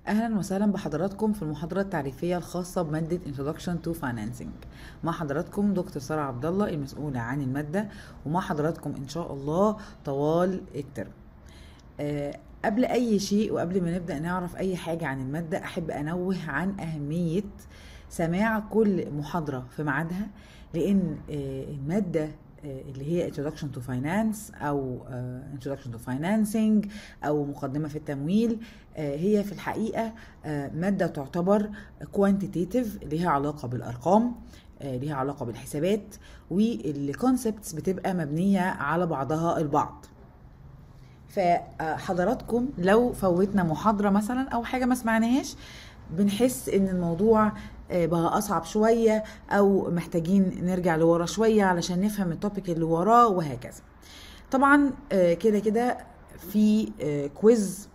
أهلا وسهلا بحضراتكم في المحاضرة التعريفية الخاصة بمادة Introduction to Financing. مع حضراتكم دكتور سارة عبد الله المسؤولة عن المادة، ومع حضراتكم إن شاء الله طوال الترم. قبل أي شيء وقبل ما نبدأ نعرف أي حاجة عن المادة، أحب أنوه عن أهمية سماع كل محاضرة في ميعادها، لأن المادة اللي هي Introduction to Finance أو Introduction to Financing أو مقدمة في التمويل هي في الحقيقة مادة تعتبر quantitative، ليها علاقة بالأرقام، ليها علاقة بالحسابات، والكونسبتس بتبقى مبنية على بعضها البعض. فحضراتكم لو فوتنا محاضرة مثلا أو حاجة ما سمعناهاش، بنحس ان الموضوع بقى اصعب شوية او محتاجين نرجع لورا شوية علشان نفهم التوبيك اللي وراه وهكذا. طبعا كده كده في كويز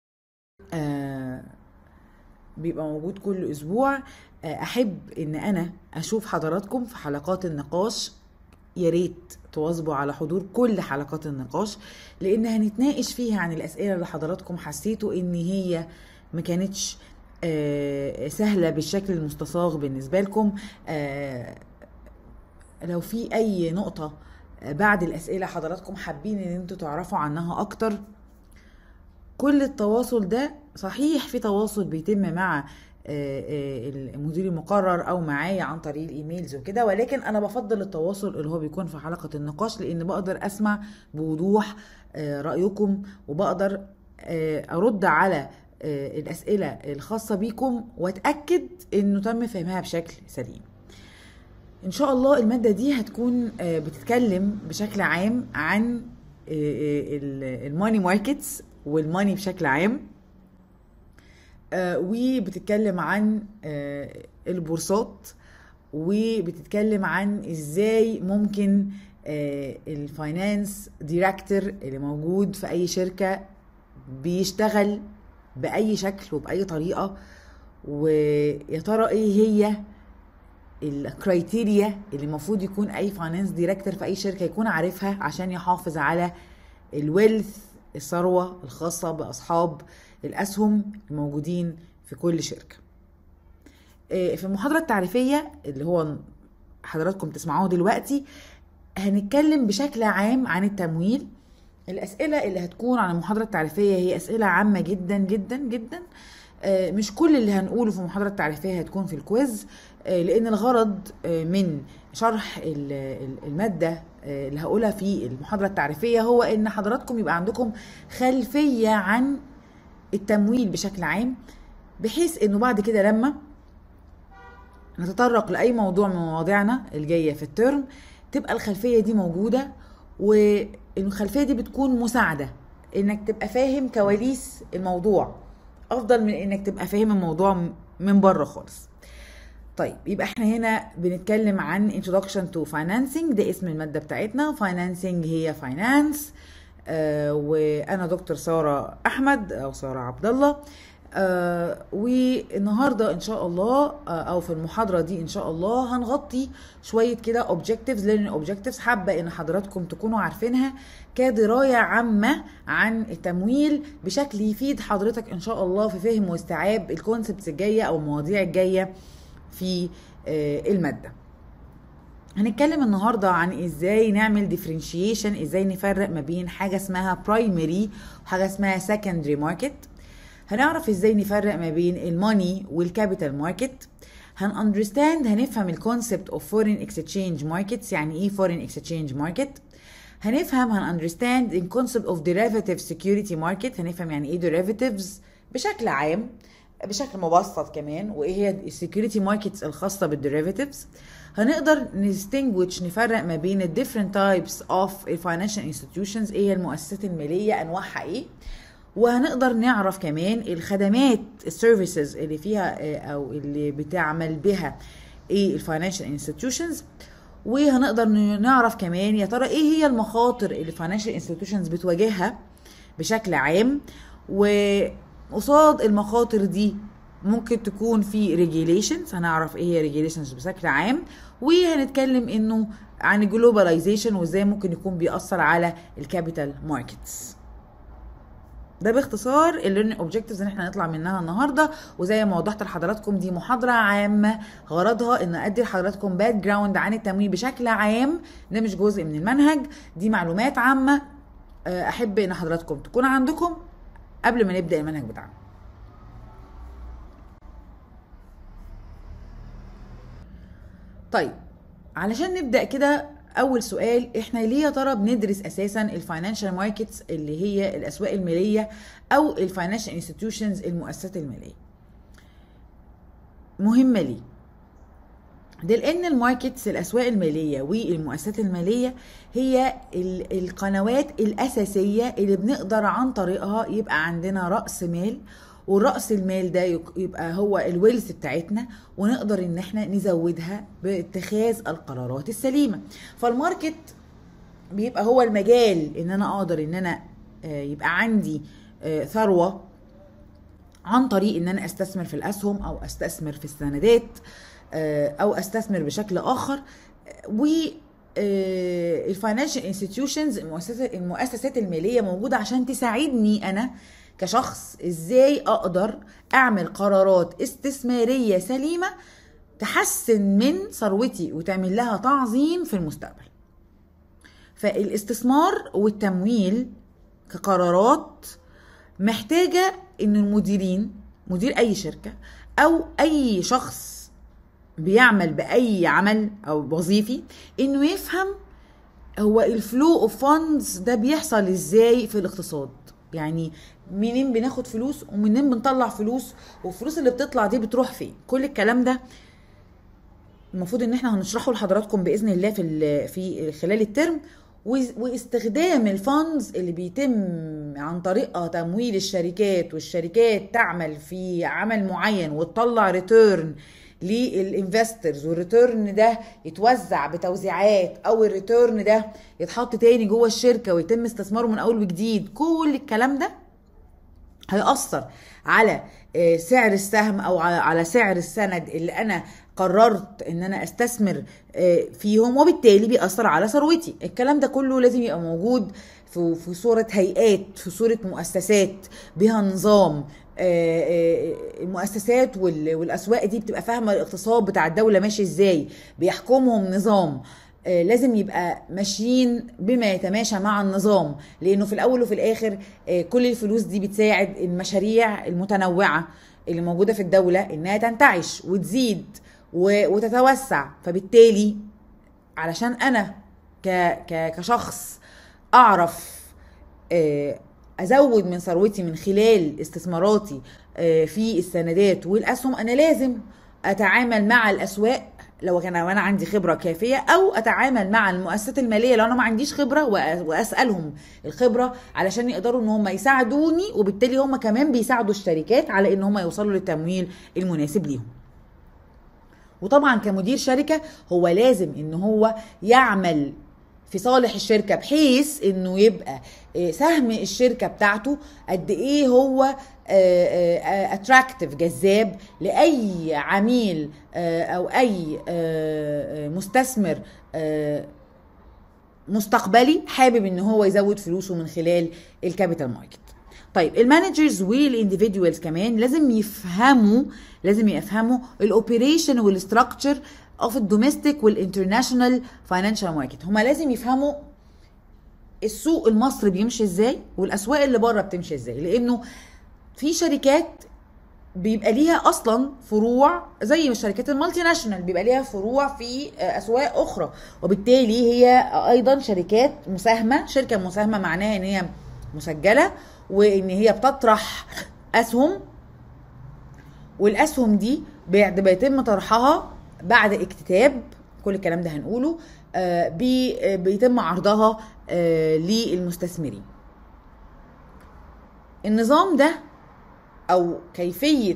بيبقى موجود كل اسبوع. احب ان انا اشوف حضراتكم في حلقات النقاش، يا ريت تواظبوا على حضور كل حلقات النقاش، لان هنتناقش فيها عن الاسئلة اللي حضراتكم حسيتوا ان هي ما كانتش سهلة بالشكل المستصاغ بالنسبة لكم. لو في اي نقطة بعد الاسئلة حضراتكم حابين ان انتوا تعرفوا عنها اكتر، كل التواصل ده صحيح في تواصل بيتم مع المدير المقرر او معايا عن طريق الايميلز وكده، ولكن انا بفضل التواصل اللي هو بيكون في حلقة النقاش، لان بقدر اسمع بوضوح رأيكم، وبقدر ارد على الأسئلة الخاصة بيكم واتأكد انه تم فهمها بشكل سليم. ان شاء الله المادة دي هتكون بتتكلم بشكل عام عن الماني ماركتس والماني بشكل عام، وبتتكلم عن البورصات، وبتتكلم عن ازاي ممكن الفاينانس ديركتور اللي موجود في اي شركة بيشتغل بأي شكل وبأي طريقة، ويا ترى ايه هي الكرايتيريا اللي المفروض يكون اي فاينانس ديركتور في اي شركة يكون عارفها عشان يحافظ على الويلث، الثروة الخاصة بأصحاب الأسهم الموجودين في كل شركة. في المحاضرة التعريفية اللي هو حضراتكم تسمعوه دلوقتي، هنتكلم بشكل عام عن التمويل. الأسئلة اللي هتكون عن المحاضرة التعريفية هي أسئلة عامة جدا جدا جدا، مش كل اللي هنقوله في المحاضرة التعريفية هتكون في الكويز، لأن الغرض من شرح المادة اللي هقولها في المحاضرة التعريفية هو إن حضراتكم يبقى عندكم خلفية عن التمويل بشكل عام، بحيث إنه بعد كده لما نتطرق لأي موضوع من مواضيعنا الجاية في الترم تبقى الخلفية دي موجودة، والخلفية دي بتكون مساعدة إنك تبقى فاهم كواليس الموضوع أفضل من إنك تبقى فاهم الموضوع من بره خالص. طيب، يبقى احنا هنا بنتكلم عن Introduction to Financing، ده اسم المادة بتاعتنا. Financing هي Finance، وأنا دكتور سارة أحمد أو سارة عبد الله. والنهاردة إن شاء الله أو في المحاضرة دي إن شاء الله هنغطي شوية كده Objectives Learning Objectives، حابة إن حضراتكم تكونوا عارفينها كدراية عامة عن التمويل بشكل يفيد حضرتك إن شاء الله في فهم واستيعاب الكونسبتس الجاية أو المواضيع الجاية في المادة. هنتكلم النهاردة عن ازاي نعمل differentiation، ازاي نفرق ما بين حاجة اسمها primary وحاجة اسمها secondary market. هنعرف ازاي نفرق ما بين الماني والكابيتال ماركت. هنفهم الكونسبت of foreign exchange markets، يعني ايه foreign exchange market. هنفهم الكونسبت of derivative security market، هنفهم يعني ايه derivatives بشكل عام بشكل مبسط كمان، وايه هي السكيورتي ماركتس الخاصه بالديريفاتيفز. هنقدر نفرق ما بين different types of financial institutions، ايه هي المؤسسات الماليه انواعها ايه، وهنقدر نعرف كمان الخدمات السيرفيسز اللي فيها او اللي بتعمل بها ايه الفاينانشال انستتيوشنز، وهنقدر نعرف كمان يا ترى ايه هي المخاطر اللي الفاينانشال انستتيوشنز بتواجهها بشكل عام، وقصاد المخاطر دي ممكن تكون في ريجيليشنز، هنعرف ايه هي ريجيليشنز بشكل عام، وهنتكلم انه عن الجلوباليزيشن وازاي ممكن يكون بيأثر على الكابيتال ماركتس. ده باختصار الليرنينج اوبجكتيفز اللي احنا هنطلع منها النهارده. وزي ما وضحت لحضراتكم دي محاضره عامه غرضها ان ادي لحضراتكم باك جراوند عن التمويل بشكل عام، ده مش جزء من المنهج، دي معلومات عامه احب ان حضراتكم تكون عندكم قبل ما نبدا المنهج بتاعنا. طيب علشان نبدا كده، اول سؤال، احنا ليه يا ترى بندرس اساسا الفاينانشال ماركتس اللي هي الاسواق الماليه او الفاينانشال انستتيوشنز المؤسسات الماليه؟ مهمه ليه؟ ده لان الماركتس الاسواق الماليه والمؤسسات الماليه هي القنوات الاساسيه اللي بنقدر عن طريقها يبقى عندنا راس مال، والرأس المال ده يبقى هو الويلث بتاعتنا، ونقدر ان احنا نزودها باتخاذ القرارات السليمة. فالماركت بيبقى هو المجال ان انا اقدر ان انا يبقى عندي ثروة عن طريق ان انا استثمر في الاسهم او استثمر في السندات او استثمر بشكل اخر. و الفاينانشال انستتيوشنز المؤسسات المالية موجودة عشان تساعدني انا كشخص ازاي اقدر اعمل قرارات استثمارية سليمة تحسن من ثروتي وتعمل لها تعظيم في المستقبل. فالاستثمار والتمويل كقرارات محتاجة ان المديرين، مدير اي شركة او اي شخص بيعمل باي عمل او وظيفي، انه يفهم هو الفلو اوف فاندز ده بيحصل ازاي في الاقتصاد. يعني منين بناخد فلوس ومنين بنطلع فلوس، والفلوس اللي بتطلع دي بتروح فين. كل الكلام ده المفروض ان احنا هنشرحه لحضراتكم باذن الله في خلال الترم. واستخدام الفاندز اللي بيتم عن طريقها تمويل الشركات، والشركات تعمل في عمل معين وتطلع ريتيرن للانفسترز، والريتيرن ده يتوزع بتوزيعات، او الريتيرن ده يتحط تاني جوه الشركه ويتم استثماره من اول وجديد. كل الكلام ده هيأثر على سعر السهم او على سعر السند اللي انا قررت ان انا استثمر فيهم، وبالتالي بيأثر على ثروتي. الكلام ده كله لازم يبقى موجود في صورة هيئات، في صورة مؤسسات بها نظام. المؤسسات والاسواق دي بتبقى فاهمه الاقتصاد بتاع الدوله ماشي ازاي، بيحكمهم نظام. لازم يبقى ماشيين بما يتماشى مع النظام، لانه في الاول وفي الاخر كل الفلوس دي بتساعد المشاريع المتنوعه اللي موجوده في الدوله انها تنتعش وتزيد وتتوسع. فبالتالي علشان انا كشخص اعرف ازود من ثروتي من خلال استثماراتي في السندات والاسهم، انا لازم اتعامل مع الاسواق لو انا عندي خبره كافيه، او اتعامل مع المؤسسات الماليه لو انا ما عنديش خبره، واسالهم الخبره علشان يقدروا ان هم يساعدوني، وبالتالي هم كمان بيساعدوا الشركات على ان هم يوصلوا للتمويل المناسب ليهم. وطبعا كمدير شركه هو لازم ان هو يعمل في صالح الشركة، بحيث انه يبقى سهم الشركة بتاعته قد ايه هو اتراكتيف، جذاب لاي عميل او اي مستثمر مستقبلي حابب ان هو يزود فلوسه من خلال الكابيتال ماركت. طيب المانجرز والانديفيدوالز كمان لازم يفهموا الاوبريشن والستراكشر اوف الدوميستيك والانترناشونال فاينانشال ماركت. هما لازم يفهموا السوق المصري بيمشي ازاي والاسواق اللي بره بتمشي ازاي، لانه في شركات بيبقى ليها اصلا فروع زي الشركات المالتي ناشونال، بيبقى ليها فروع في اسواق اخرى، وبالتالي هي ايضا شركات مساهمه. شركه مساهمه معناها ان هي مسجله وان هي بتطرح اسهم، والاسهم دي بيتم طرحها بعد اكتتاب. كل الكلام ده هنقوله بيتم عرضها للمستثمرين. النظام ده او كيفية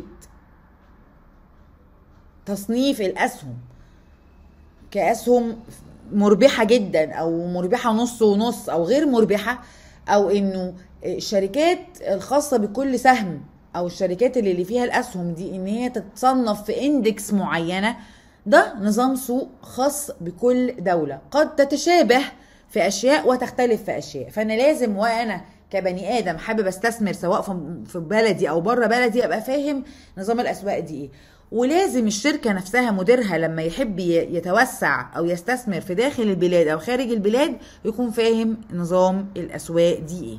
تصنيف الاسهم كاسهم مربحة جدا او مربحة نص ونص او غير مربحة، او انه الشركات الخاصة بكل سهم او الشركات اللي فيها الاسهم دي ان هي تتصنف في اندكس معينة، ده نظام سوق خاص بكل دولة، قد تتشابه في اشياء وتختلف في اشياء. فانا لازم وانا كبني ادم حابب استثمر سواء في بلدي او بره بلدي ابقى فاهم نظام الاسواق دي ايه. ولازم الشركه نفسها مديرها لما يحب يتوسع او يستثمر في داخل البلاد او خارج البلاد يكون فاهم نظام الاسواق دي ايه.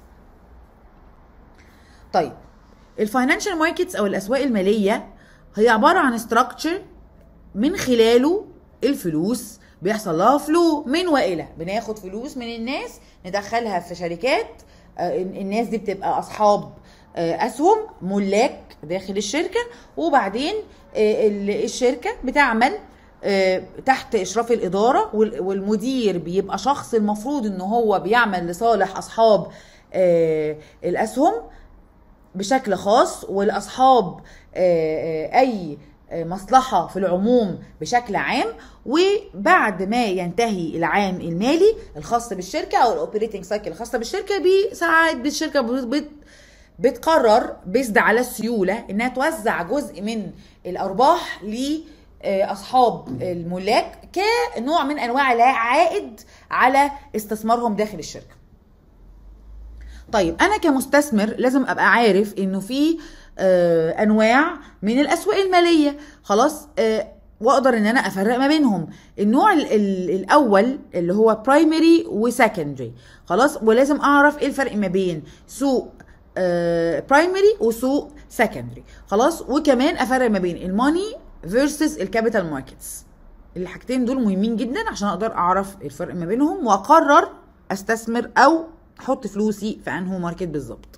طيب الفاينانشال ماركتس او الاسواق الماليه هي عباره عن ستراكشر من خلاله الفلوس بيحصل لها فلو من والى. بناخد فلوس من الناس ندخلها في شركات، الناس دي بتبقى اصحاب اسهم ملاك داخل الشركه، وبعدين الشركه بتعمل تحت اشراف الاداره، والمدير بيبقى شخص المفروض ان هو بيعمل لصالح اصحاب الاسهم بشكل خاص، والاصحاب اي مصلحة في العموم بشكل عام. وبعد ما ينتهي العام المالي الخاص بالشركة او الاوبريتنج سايكل الخاصة بالشركة، ساعات بالشركة بتقرر بيزد على السيولة انها توزع جزء من الارباح لاصحاب الملاك كنوع من انواع العائد على استثمارهم داخل الشركة. طيب انا كمستثمر لازم ابقى عارف انه في انواع من الاسواق الماليه، خلاص، واقدر ان انا افرق ما بينهم. النوع الاول اللي هو برايمري وسكندري، خلاص، ولازم اعرف ايه الفرق ما بين سوق برايمري وسوق سكندري، خلاص، وكمان افرق ما بين الماني فيرسز الكابيتال ماركتس. الحاجتين دول مهمين جدا عشان اقدر اعرف الفرق ما بينهم واقرر استثمر او احط فلوسي في انهو ماركت بالظبط.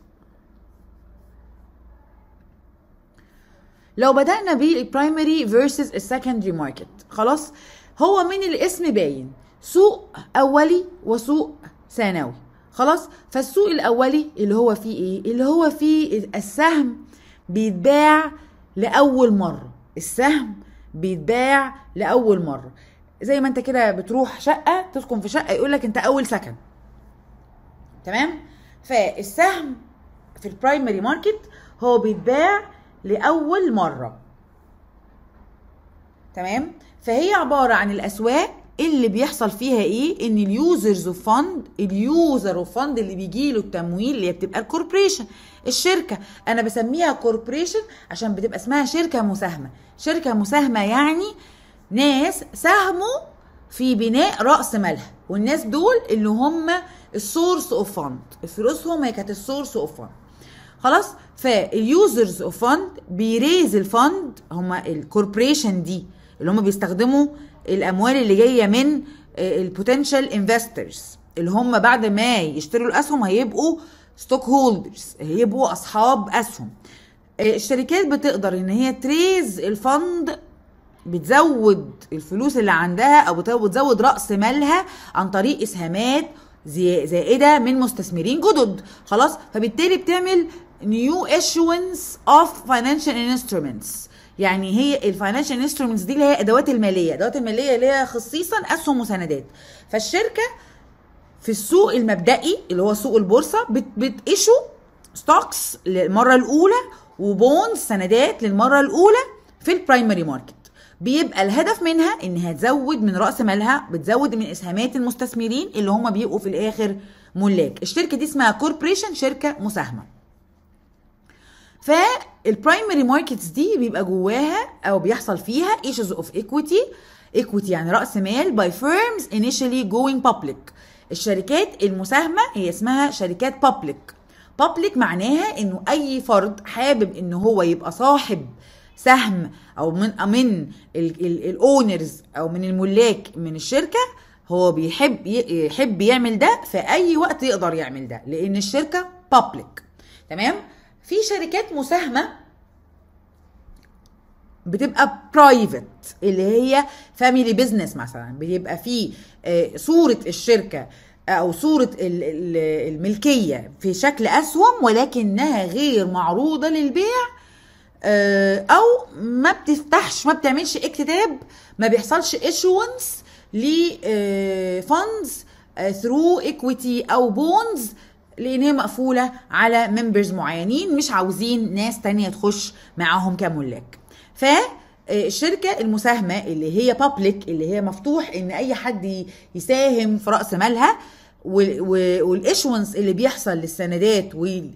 لو بدأنا بالبرايمري فيرسز السكندري ماركت، خلاص، هو من الاسم باين سوق اولي وسوق ثانوي، خلاص. فالسوق الاولي اللي هو فيه ايه؟ اللي هو فيه السهم بيتباع لاول مره. السهم بيتباع لاول مره، زي ما انت كده بتروح شقه تسكن في شقه يقولك انت اول سكن، تمام؟ فالسهم في البرايمري ماركت هو بيتباع لأول مرة، تمام؟ فهي عبارة عن الأسواق اللي بيحصل فيها ايه؟ ان اليوزر اوف فند اللي بيجيله التمويل، اللي هي بتبقى الكوربريشن، الشركة. انا بسميها كوربريشن عشان بتبقى اسمها شركة مساهمة. شركة مساهمة يعني ناس ساهموا في بناء رأس مالها، والناس دول اللي هم السورس اوف فند، فلوسهم هي كانت السورس اوف فند، خلاص. فاليوزرز اوف فند بيريز الفند، هما الكوربريشن دي اللي هما بيستخدموا الاموال اللي جايه من البوتنشال انفسترز، اللي هم بعد ما يشتروا الاسهم هيبقوا ستوك هولدرز، هيبقوا اصحاب اسهم. الشركات بتقدر ان هي تريز الفند، بتزود الفلوس اللي عندها او بتزود راس مالها عن طريق اسهامات زائده من مستثمرين جدد، خلاص. فبالتالي بتعمل new issuance of financial instruments. يعني هي الفاينانشال انسترومنتس دي اللي هي ادوات الماليه اللي هي خصيصا اسهم وسندات. فالشركه في السوق المبدئي اللي هو سوق البورصه بتيشو ستوكس للمره الاولى وبونز سندات للمره الاولى في البرايمري ماركت. بيبقى الهدف منها انها تزود من راس مالها، بتزود من اسهامات المستثمرين اللي هم بيبقوا في الاخر ملاك. الشركه دي اسمها كوربريشن، شركه مساهمه. فالبرايمري ماركتس دي بيبقى جواها او بيحصل فيها issues of equity يعني راس مال by firms initially going public. الشركات المساهمه هي اسمها شركات public معناها انه اي فرد حابب انه هو يبقى صاحب سهم او من الاونرز او من الملاك من الشركه، هو يحب يعمل ده في اي وقت يقدر يعمل ده لان الشركه public، تمام. في شركات مساهمه بتبقى برايفت اللي هي فاميلي بيزنس مثلا، بيبقى في صوره الشركه او صوره الملكيه في شكل اسهم ولكنها غير معروضه للبيع، او ما بتفتحش، ما بتعملش اكتتاب، ما بيحصلش ايشوانس لفاندز ثرو ايكويتي او بونز، لان هي مقفوله على ممبرز معينين مش عاوزين ناس تانية تخش معاهم كملاك. فالشركه المساهمه اللي هي بابليك اللي هي مفتوح ان اي حد يساهم في راس مالها، والايشونس اللي بيحصل للسندات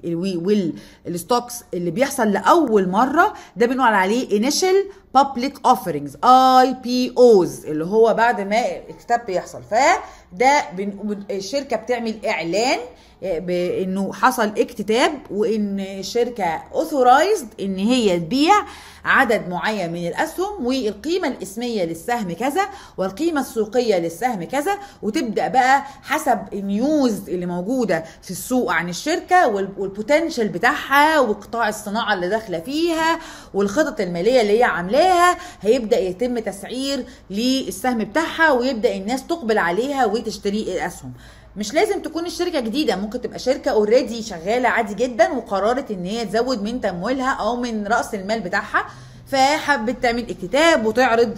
والستوكس اللي بيحصل لاول مره، ده بنقول عليه انيشال بابليك اوفرنجز IPOs، اللي هو بعد ما الكتاب بيحصل. فده الشركه بتعمل اعلان بانه حصل اكتتاب، وان الشركه اوثورايزد ان هي تبيع عدد معين من الاسهم، والقيمه الاسميه للسهم كذا والقيمه السوقيه للسهم كذا، وتبدا بقى حسب النيوز اللي موجوده في السوق عن الشركه والبوتنشال بتاعها وقطاع الصناعه اللي داخله فيها والخطط الماليه اللي هي عاملاها، هيبدا يتم تسعير للسهم بتاعها ويبدا الناس تقبل عليها وتشتري الاسهم. مش لازم تكون الشركه جديده، ممكن تبقى شركه اوريدي شغاله عادي جدا وقررت ان هي تزود من تمويلها او من راس المال بتاعها، فحبت تعمل اكتتاب وتعرض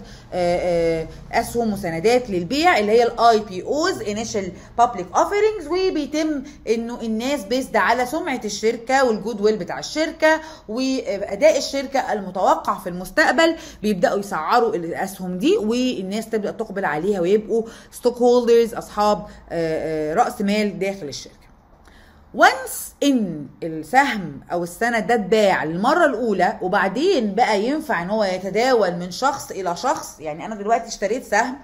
اسهم وسندات للبيع اللي هي IPOs Initial Public Offerings، وبيتم انه الناس بيزد على سمعه الشركه والجود ويل بتاع الشركه واداء الشركه المتوقع في المستقبل، بيبداوا يسعروا الاسهم دي والناس تبدا تقبل عليها ويبقوا ستوك هولدرز، اصحاب راس مال داخل الشركه. وانس ان السهم او السند ده اتباع للمره الاولى وبعدين بقى ينفع ان هو يتداول من شخص الى شخص، يعني انا دلوقتي اشتريت سهم،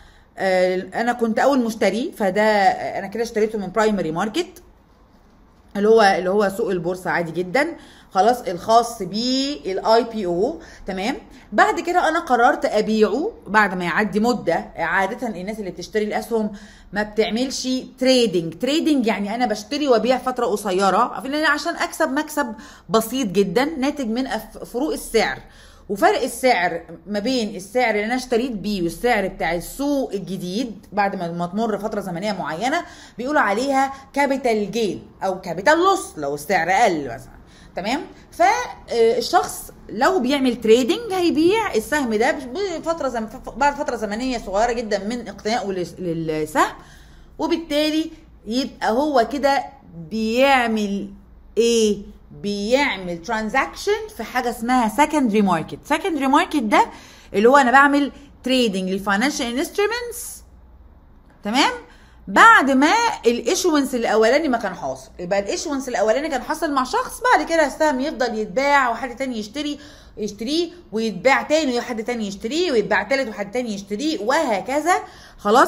انا كنت اول مشتري، فده انا كده اشتريته من برايمري ماركت اللي هو سوق البورصه عادي جدا، خلاص الخاص بالIPO، تمام. بعد كده انا قررت ابيعه بعد ما يعدي مده. عاده الناس اللي بتشتري الاسهم ما بتعملش تريدنج يعني انا بشتري وابيع فتره قصيره عشان اكسب مكسب بسيط جدا ناتج من فروق السعر، وفرق السعر ما بين السعر اللي انا اشتريت بيه والسعر بتاع السوق الجديد بعد ما تمر فتره زمنيه معينه بيقولوا عليها كابيتال جين او كابيتال لوس لو السعر قل مثلا، تمام. فالشخص لو بيعمل تريدنج هيبيع السهم ده بعد فتره زمنيه صغيره جدا من اقتنائه للسهم، وبالتالي يبقى هو كده بيعمل ايه؟ بيعمل ترانزاكشن في حاجه اسمها سكندري ماركت. سكندري ماركت ده اللي هو انا بعمل تريدنج للفاينانشال انسترومنتس، تمام، بعد ما الايشونس الاولاني ما كان حاصل. يبقى الايشونس الاولاني كان حصل مع شخص، بعد كده السهم يفضل يتباع وحد تاني يشتريه ويتباع تاني وحد تاني يشتريه ويتباع تالت وحد تاني يشتريه وهكذا، خلاص.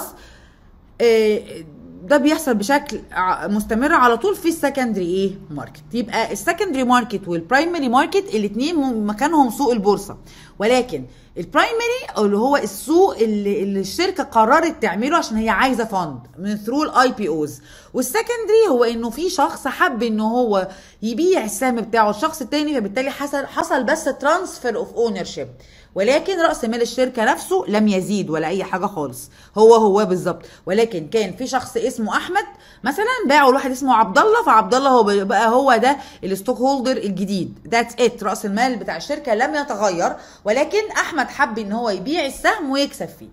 ده بيحصل بشكل مستمر على طول في السكندري ماركت. يبقى السكندري ماركت والبرايمري ماركت الاثنين مكانهم سوق البورصه، ولكن البرايمري اللي هو السوق اللي الشركه قررت تعمله عشان هي عايزه فند من ثرو الIPOs، والسكندري هو انه في شخص حب ان هو يبيع السهم بتاعه الشخص التاني، فبالتالي حصل بس ترانسفير اوف اونرشيب، ولكن راس مال الشركه نفسه لم يزيد ولا اي حاجه خالص، هو بالظبط، ولكن كان في شخص اسمه احمد مثلا باعه لواحد اسمه عبد الله، فعبد الله هو ده الستوك هولدر الجديد، ذاتس ات. راس المال بتاع الشركه لم يتغير، ولكن احمد حب ان هو يبيع السهم ويكسب فيه،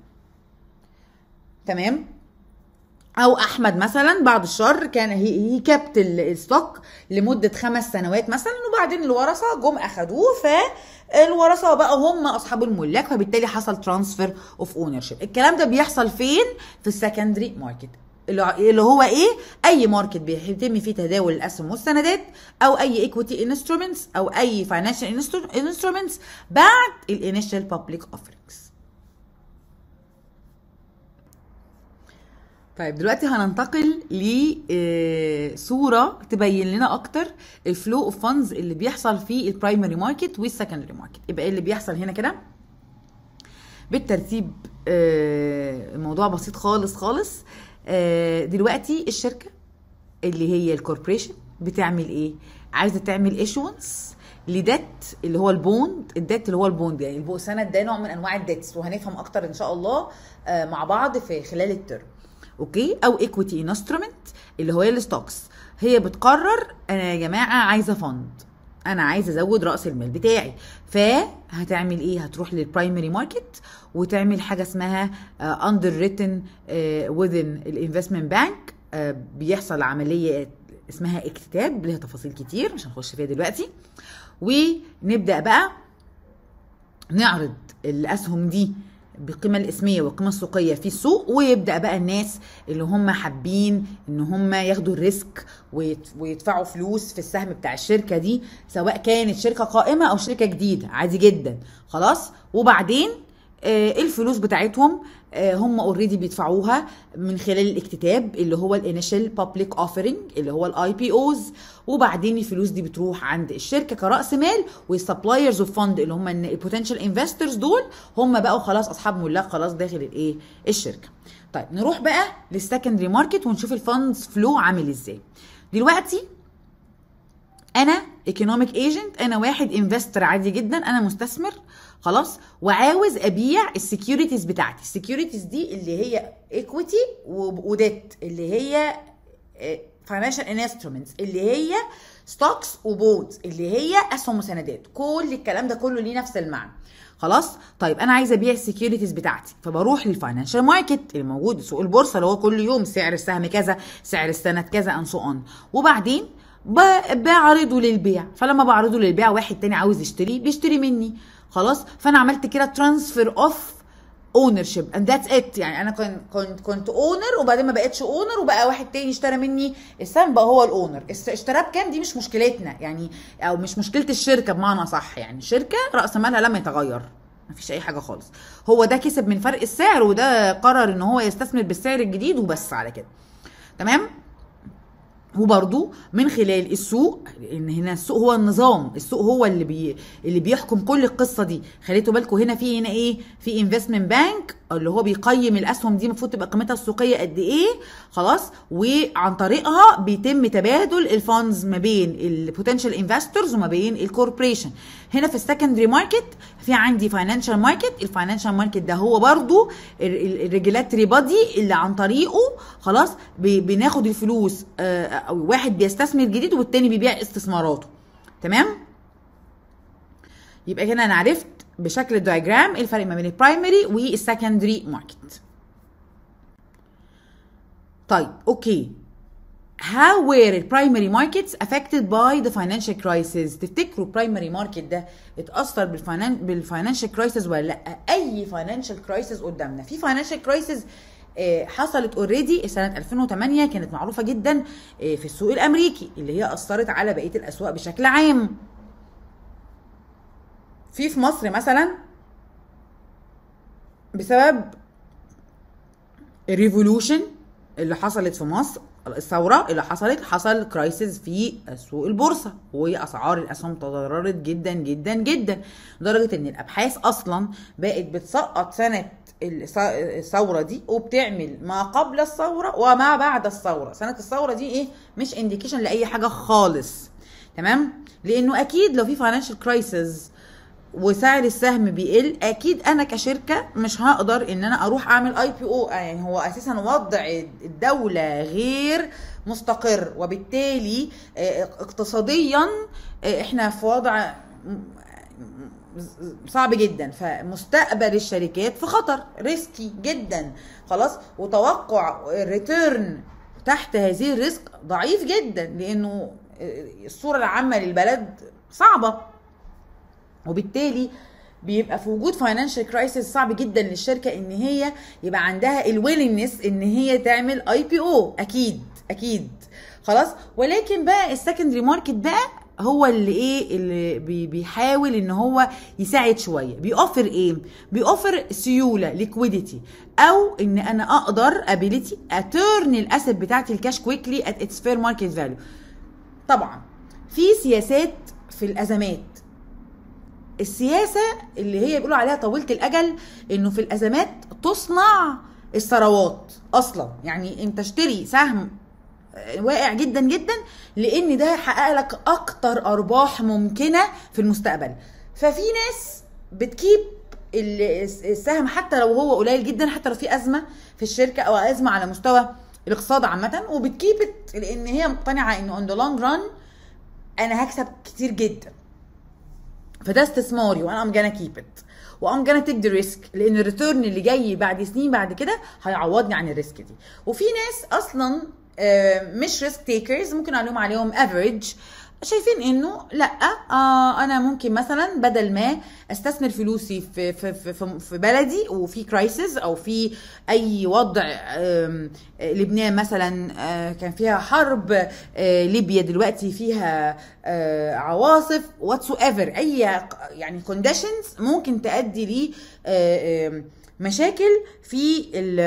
تمام. او احمد مثلا بعد الشر كان هي كابت الستوك لمده 5 سنوات مثلا، وبعدين الورثه جم اخدوه، فالورثه بقى هم اصحاب الملاك، فبالتالي حصل ترانسفير اوف اونرشيب. الكلام ده بيحصل فين؟ في السكندري ماركت، اللي هو ايه؟ اي ماركت بيتم فيه تداول الاسهم والسندات او اي ايكويتي انسترومنتس او اي فاينانشال انسترومنتس بعد الانيشال بابليك اوفرنجز. طيب دلوقتي هننتقل لصوره تبين لنا اكتر الفلو اوف فاندز اللي بيحصل في البرايمري ماركت والسكندري ماركت. يبقى ايه اللي بيحصل هنا كده بالترتيب؟ الموضوع بسيط خالص خالص. دلوقتي الشركه اللي هي الكوربريشن بتعمل ايه؟ عايزه تعمل ايشونس لديت اللي هو البوند. الديت اللي هو البوند يعني السند ده نوع من انواع الديتس، وهنفهم اكتر ان شاء الله مع بعض في خلال الترم، اوكي. او ايكويتي انسترومنت اللي هو الستوكس. هي بتقرر انا يا جماعه عايزه فند، انا عايزه ازود راس المال بتاعي، فهتعمل ايه؟ هتروح للبرايمري ماركت وتعمل حاجه اسمها اندر ريتن within الانفستمنت بانك. بيحصل عمليه اسمها اكتتاب ليها تفاصيل كتير مش هنخش فيها دلوقتي، ونبدا بقى نعرض الاسهم دي بالقيمه الاسميه والقيمه السوقيه في السوق، ويبدا بقى الناس اللي هم حابين ان هم ياخدوا الريسك ويدفعوا فلوس في السهم بتاع الشركه دي، سواء كانت شركه قائمه او شركه جديده، عادي جدا خلاص. وبعدين الفلوس بتاعتهم هم اوريدي بيدفعوها من خلال الاكتتاب اللي هو الانيشال بابليك اوفرنج اللي هو الاي بي اوز، وبعدين الفلوس دي بتروح عند الشركه كراس مال، والسبلايرز اوف فند اللي هم البوتنشال انفسترز دول هم بقوا خلاص اصحاب ملاك خلاص داخل الايه الشركه. طيب نروح بقى للسكندري ماركت ونشوف الفاندز فلو عامل ازاي. دلوقتي انا ايكونوميك ايجنت، انا واحد انفستر عادي جدا، انا مستثمر خلاص، وعاوز ابيع السكيورتيز بتاعتي. السكيورتيز دي اللي هي ايكويتي وديت، اللي هي فاينانشال انسترومنتس، اللي هي ستوكس وبونز، اللي هي اسهم وسندات. كل الكلام ده كله ليه نفس المعنى خلاص. طيب انا عايزه ابيع السكيورتيز بتاعتي، فبروح للفاينانشال ماركت اللي موجود سوق البورصه، اللي هو كل يوم سعر السهم كذا، سعر السند كذا، ان سو اون، وبعدين بعرضه للبيع. فلما بعرضه للبيع واحد تاني عاوز يشتري بيشتري مني خلاص. فانا عملت كده ترانسفير اوف اونرشيب اند ذاتس ات. يعني انا كنت اونر وبعدين ما بقتش اونر، وبقى واحد تاني اشترى مني السهم بقى هو الاونر. اشتراه بكام دي مش مشكلتنا يعني، او مش مشكله الشركه بمعنى صح. يعني الشركه راس مالها لم يتغير، مفيش اي حاجه خالص. هو ده كسب من فرق السعر، وده قرر ان هو يستثمر بالسعر الجديد وبس على كده، تمام. وبرضو من خلال السوق، ان هنا السوق هو النظام، السوق هو اللي بيحكم كل القصه دي. خليتوا بالكم هنا ايه، في انفستمنت بانك اللي هو بيقيم الاسهم دي المفروض تبقى قيمتها السوقيه قد ايه خلاص، وعن طريقها بيتم تبادل الفاندز ما بين البوتنشال انفستورز وما بين الكوربريشن. هنا في السكندري ماركت في عندي فاينانشال ماركت. الفاينانشال ماركت ده هو برضو الريجولاتوري بادي اللي عن طريقه خلاص بناخد الفلوس، او واحد بيستثمر جديد والتاني بيبيع استثماراته، تمام. يبقى هنا انا عرفت بشكل الدايجرام الفرق ما بين البرايمري والسكندري ماركت. طيب اوكي، how were the primary markets affected by the financial crisis؟ تفتكروا primary market ده اتأثر بالفاينانشال كرايسيس ولا لا؟ اي financial crisis قدامنا، في financial crisis حصلت اوريدي سنه 2008 كانت معروفه جدا في السوق الامريكي، اللي هي اثرت على بقيه الاسواق بشكل عام. في مصر مثلا بسبب الريفولوشن اللي حصلت في مصر، الثوره اللي حصل كرايسيس في سوق البورصه، واسعار الاسهم تضررت جدا جدا جدا، لدرجه ان الابحاث اصلا بقت بتسقط سنه الثوره دي وبتعمل ما قبل الثوره وما بعد الثوره. سنه الثوره دي ايه؟ مش انديكيشن لاي حاجه خالص، تمام. لانه اكيد لو في فاينانشال كرايسيس وسعر السهم بيقل، اكيد انا كشركه مش هقدر ان انا اروح اعمل اي بي او. يعني هو اساسا وضع الدوله غير مستقر، وبالتالي اقتصاديا احنا في وضع صعب جدا، فمستقبل الشركات في خطر، ريسكي جدا خلاص. وتوقع الريتيرن تحت هذه الريسك ضعيف جدا، لانه الصوره العامه للبلد صعبه، وبالتالي بيبقى في وجود فاينانشال كرايسيس صعب جدا للشركه ان هي يبقى عندها الويلنس ان هي تعمل اي بي او، اكيد خلاص. ولكن بقى السكندري ماركت بقى هو اللي بيحاول ان هو يساعد شويه. بيوفر ايه؟ بيوفر سيوله، ليكويديتي، او ان انا اقدر ابيليتي اترن الاسيت بتاعتي الكاش كويكلي ات اتس فير ماركت فاليو. طبعا في سياسات في الازمات، السياسه اللي هي بيقولوا عليها طويله الاجل، انه في الازمات تصنع الثروات اصلا. يعني انت اشتري سهم واقع جدا جدا، لان ده هيحقق لك اكتر ارباح ممكنه في المستقبل. ففي ناس بتكيب السهم حتى لو هو قليل جدا، حتى لو في ازمه في الشركه او ازمه على مستوى الاقتصاد عامه، وبتكيبت لان هي مقتنعه انه اون ذا لونج ران انا هكسب كتير جدا، فده استثماري وانا ام جانا كيب ات وام جانا تيك ذا ريسك، لان الريتيرن اللي جاي بعد سنين بعد كده هيعوضني عن الريسك دي. وفي ناس اصلا مش ريسك تيكرز، ممكن عليهم افريج، شايفين انه لا، انا ممكن مثلا بدل ما استثمر فلوسي في بلدي وفي كرايسيس او في اي وضع، لبنان مثلا كان فيها حرب، ليبيا دلوقتي فيها عواصف، واتسو ايفر، اي يعني كونديشنز ممكن تؤدي لي مشاكل في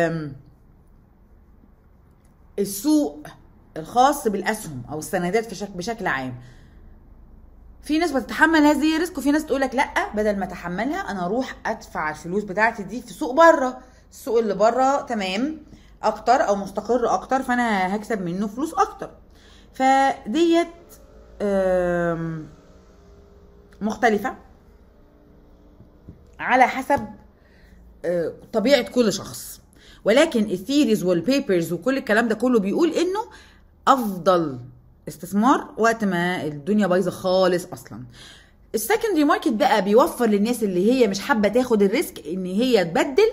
السوق الخاص بالاسهم او السندات بشكل عام. في ناس بتتحمل هذه الريسك، وفي ناس تقولك لا، بدل ما اتحملها انا اروح ادفع الفلوس بتاعتي دي في سوق بره، السوق اللي بره تمام اكتر او مستقر اكتر، فانا هكسب منه فلوس اكتر. فديت مختلفة على حسب طبيعة كل شخص، ولكن الثيريز والبيبرز وكل الكلام ده كله بيقول انه افضل استثمار وقت ما الدنيا بايظه خالص اصلا. السكندري ماركت بقى بيوفر للناس اللي هي مش حابه تاخد الريسك ان هي تبدل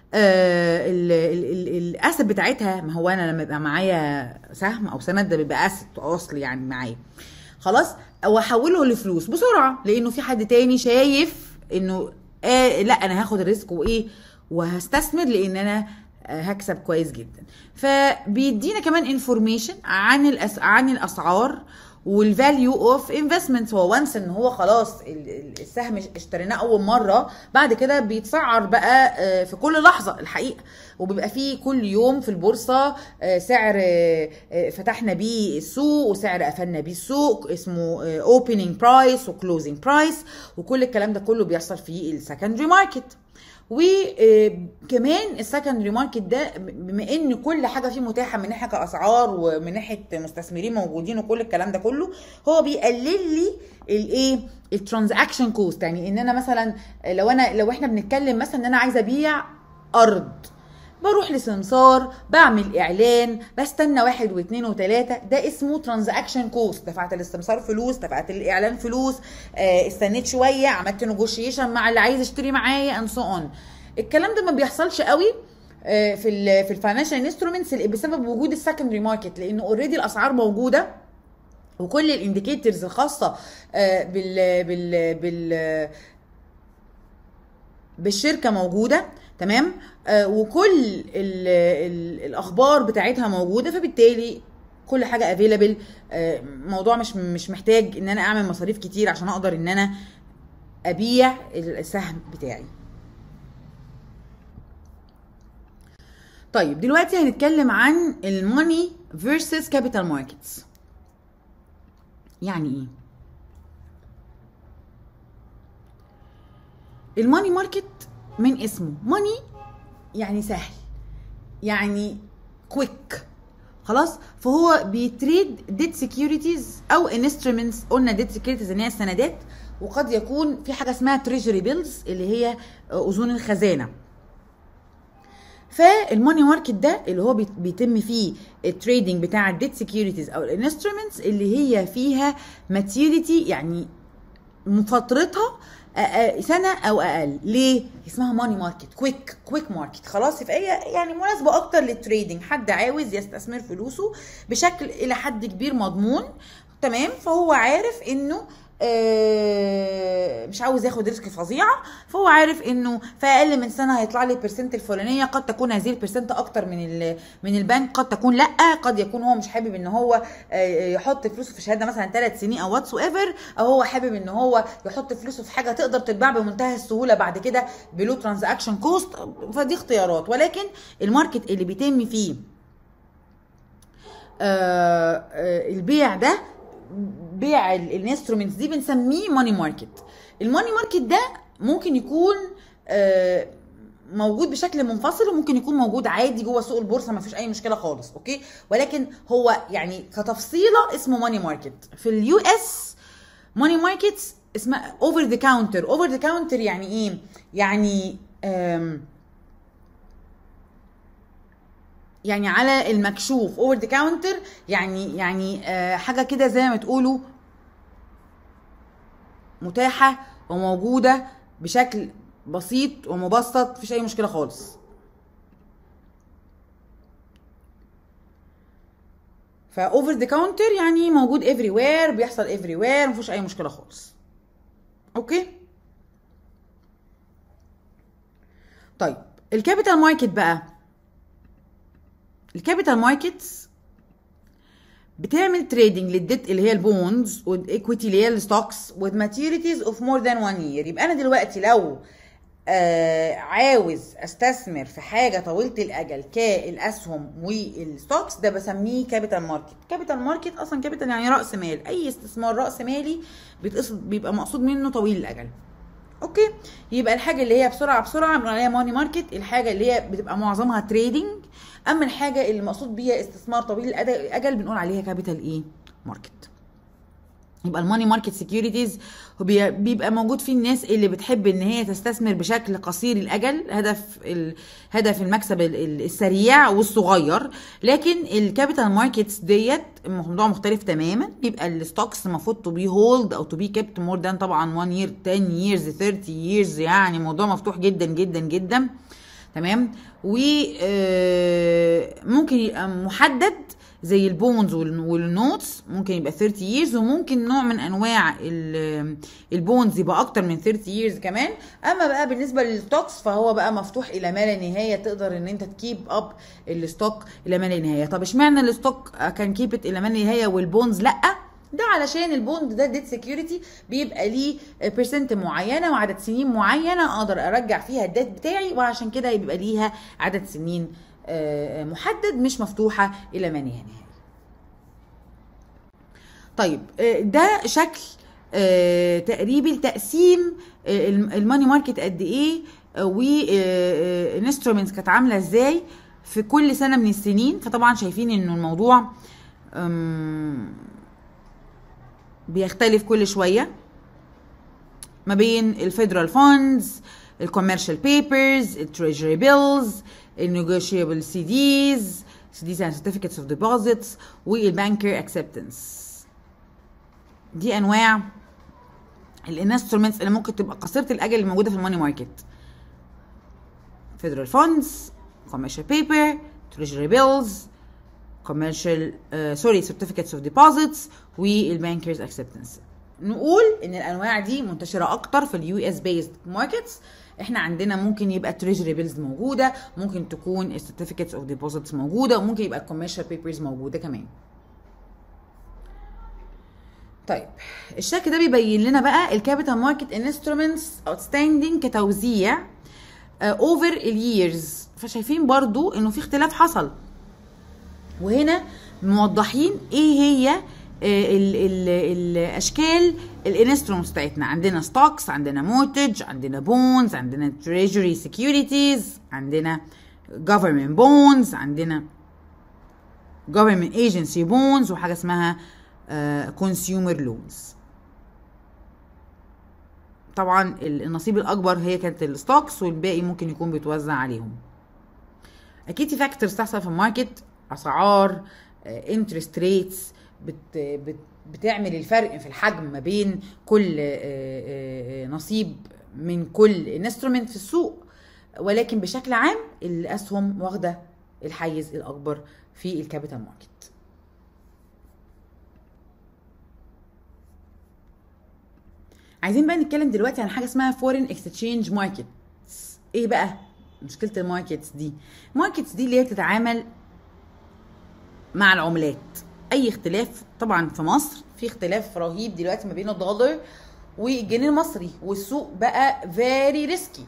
الاسد بتاعتها. ما هو انا لما يبقى معايا سهم او سند ده بيبقى اسد اصلي يعني معايا، خلاص، واحوله لفلوس بسرعه، لانه في حد تاني شايف انه لا انا هاخد الريسك وايه وهستثمر لان انا هكسب كويس جدا. فبيدينا كمان انفورميشن عن الاسعار والفاليو اوف انفستمنت. هو وانس ان هو خلاص السهم اشتريناه اول مره، بعد كده بيتسعر بقى في كل لحظه الحقيقه، وبيبقى فيه كل يوم في البورصه سعر فتحنا بيه السوق وسعر قفلنا بيه السوق، اسمه اوبننج برايس وكلوزنج برايس، وكل الكلام ده كله بيحصل في السكندري ماركت. وكمان السكندري ماركت ده بما ان كل حاجه فيه متاحه من ناحيه اسعار ومن ناحيه مستثمرين موجودين وكل الكلام ده كله، هو بيقلل لي الايه الترانزاكشن كوست. يعني ان انا مثلا لو احنا بنتكلم مثلا ان انا عايزه ابيع ارض، بروح لسمسار، بعمل اعلان، بستنى 1 و2 و3، ده اسمه ترانزاكشن كوست. دفعت للسمسار فلوس، دفعت للاعلان فلوس، استنيت شويه، عملت نيجوشيشن مع اللي عايز يشتري معايا اند سو اون. الكلام ده ما بيحصلش قوي في الفاينانشال انسترومنتس بسبب وجود السكندري ماركت، لانه اوريدي الاسعار موجوده وكل الانديكيتورز الخاصه بالشركه موجوده، تمام، وكل الاخبار بتاعتها موجوده، فبالتالي كل حاجه افيلابل. موضوع مش محتاج ان انا اعمل مصاريف كتير عشان اقدر ان انا ابيع السهم بتاعي. طيب دلوقتي هنتكلم عن الماني فيرسس كابيتال ماركتس. يعني ايه الماني ماركت؟ من اسمه ماني يعني سهل، يعني كويك، خلاص. فهو بيتريد ديت سيكيورتيز او انسترومنتس. قلنا ديت سيكيورتيز ان هي السندات، وقد يكون في حاجه اسمها تريجري بيلز اللي هي اذون الخزانه. فالماني ماركت ده اللي هو بيتم فيه التريدنج بتاع الديت سيكيورتيز او الانسترومنتس اللي هي فيها ماتيوريتي، يعني فترتها سنه او اقل. ليه اسمها ماني ماركت؟ كويك ماركت، خلاص. فهي يعني مناسبه اكتر للتريدنج، حد عاوز يستثمر فلوسه بشكل الى حد كبير مضمون، تمام. فهو عارف انه مش عاوز ياخد ريسك فظيعه، فهو عارف انه في اقل من سنه هيطلع لي البرسنت الفلانيه. قد تكون هذه البرسنت اكتر من البنك، قد تكون لا، قد يكون هو مش حابب ان هو يحط فلوسه في شهاده مثلا 3 سنين او واتس ايفر، او هو حابب ان هو يحط فلوسه في حاجه تقدر تتباع بمنتهى السهوله بعد كده بلو ترانزاكشن كوست. فدي اختيارات. ولكن الماركت اللي بيتم فيه البيع ده، بيع الانسترومنتس دي، بنسميه ماني ماركت. الماني ماركت ده ممكن يكون موجود بشكل منفصل، وممكن يكون موجود عادي جوه سوق البورصه، ما فيش اي مشكله خالص، اوكي. ولكن هو يعني كتفصيله اسمه ماني ماركت. في اليو اس ماني ماركتس اسمها اوفر ذا كاونتر. اوفر ذا كاونتر يعني ايه؟ يعني على المكشوف. اوفر ذا كاونتر يعني حاجه كده زي ما تقولوا متاحه وموجوده بشكل بسيط ومبسط، مفيش اي مشكله خالص. فاوفر ذا كاونتر يعني موجود افري وير، بيحصل افري وير، مفيش اي مشكله خالص. اوكي. طيب الكابيتال ماركت بقى، الكابيتال ماركتس بتعمل تريدنج للديت اللي هي البونز والايكويتي اللي هي الستوكس with maturities of more than 1 year. يبقى انا دلوقتي لو عاوز استثمر في حاجه طويله الاجل كالاسهم والستوكس، ده بسميه كابيتال ماركت. كابيتال ماركت اصلا كابيتال يعني راس مال، اي استثمار راس مالي بيبقى مقصود منه طويل الاجل. اوكي. يبقى الحاجه اللي هي بسرعه بنقول عليها ماني ماركت، الحاجه اللي هي بتبقى معظمها تريدنج. اما الحاجه اللي مقصود بيها استثمار طويل الاجل بنقول عليها كابيتال ايه ماركت. يبقى الماني ماركت سيكيورتيز بيبقى موجود فيه الناس اللي بتحب ان هي تستثمر بشكل قصير الاجل، هدف المكسب السريع والصغير. لكن الكابيتال ماركتس ديت موضوع مختلف تماما. بيبقى الستوكس المفروض تو بي هولد او تو بي كيبت مور ذان طبعا 1 year 10 years 30 years، يعني موضوع مفتوح جدا جدا جدا. تمام. وممكن يبقى محدد زي البونز والنوتس، ممكن يبقى 30 years، وممكن نوع من انواع البونز يبقى اكتر من 30 years كمان. اما بقى بالنسبه للستوكس فهو بقى مفتوح الى ما لا نهايه، تقدر ان انت تكيب اب الستوك الى ما لا نهايه. طب اشمعنى الستوك كان كيبت الى ما لا نهايه والبونز لا؟ ده علشان البوند ده ديت سيكيورتي بيبقى ليه برسنت معينه وعدد سنين معينه اقدر ارجع فيها الديت بتاعي، وعشان كده يبقى ليها عدد سنين محدد، مش مفتوحه الى ما لا نهايه. طيب ده شكل تقريبي لتقسيم الماني ماركت قد ايه، والانسترومنتس كانت عامله ازاي في كل سنه من السنين. فطبعا شايفين انه الموضوع بيختلف كل شويه ما بين الفيدرال فاندز، الكوميرشال بيبرز، التريجري بيلز، النيجوشيبل سيديز and certificates of deposits، والبانكر اكسبتنس. دي انواع الانسترومنتس اللي ممكن تبقى قصيره الاجل اللي موجوده في الماني ماركت: فيدرال فاندز، كوميرشال بيبر، تريجري بيلز، كوميرشال certificates of deposits، والبانكرز اكسبتنس. نقول ان الانواع دي منتشره اكتر في اليو اس بيزد ماركتس. احنا عندنا ممكن يبقى تريجري بيلز موجوده، ممكن تكون certificates of deposits موجوده، وممكن يبقى الكوميرشال بيبرز موجوده كمان. طيب الشكل ده بيبين لنا بقى الكابيتال ماركت انسترومنتس اوتستاندينج كتوزيع اوفر اليرز. فشايفين برضو انه في اختلاف حصل، وهنا موضحين ايه هي الاشكال الانسترومنتس بتاعتنا. عندنا ستوكس، عندنا مورتج، عندنا بونز، عندنا تريجري سيكيورتيز، عندنا government bonds، عندنا government agency bonds، وحاجه اسمها consumer loans. طبعا النصيب الاكبر هي كانت الستوكس، والباقي ممكن يكون بيتوزع عليهم. اكيد في فاكتورز تحصل في الماركت، اسعار، انترست ريتس، بتعمل الفرق في الحجم ما بين كل نصيب من كل انسترومنت في السوق. ولكن بشكل عام الاسهم واخده الحيز الاكبر في الكابيتال ماركت. عايزين بقى نتكلم دلوقتي عن حاجه اسمها فورين اكستشينج ماركتس. ايه بقى مشكله الماركتس دي؟ الماركتس دي اللي هي بتتعامل مع العملات. اي اختلاف، طبعا في مصر في اختلاف رهيب دلوقتي ما بين الدولار والجنيه المصري، والسوق بقى فيري ريسكي.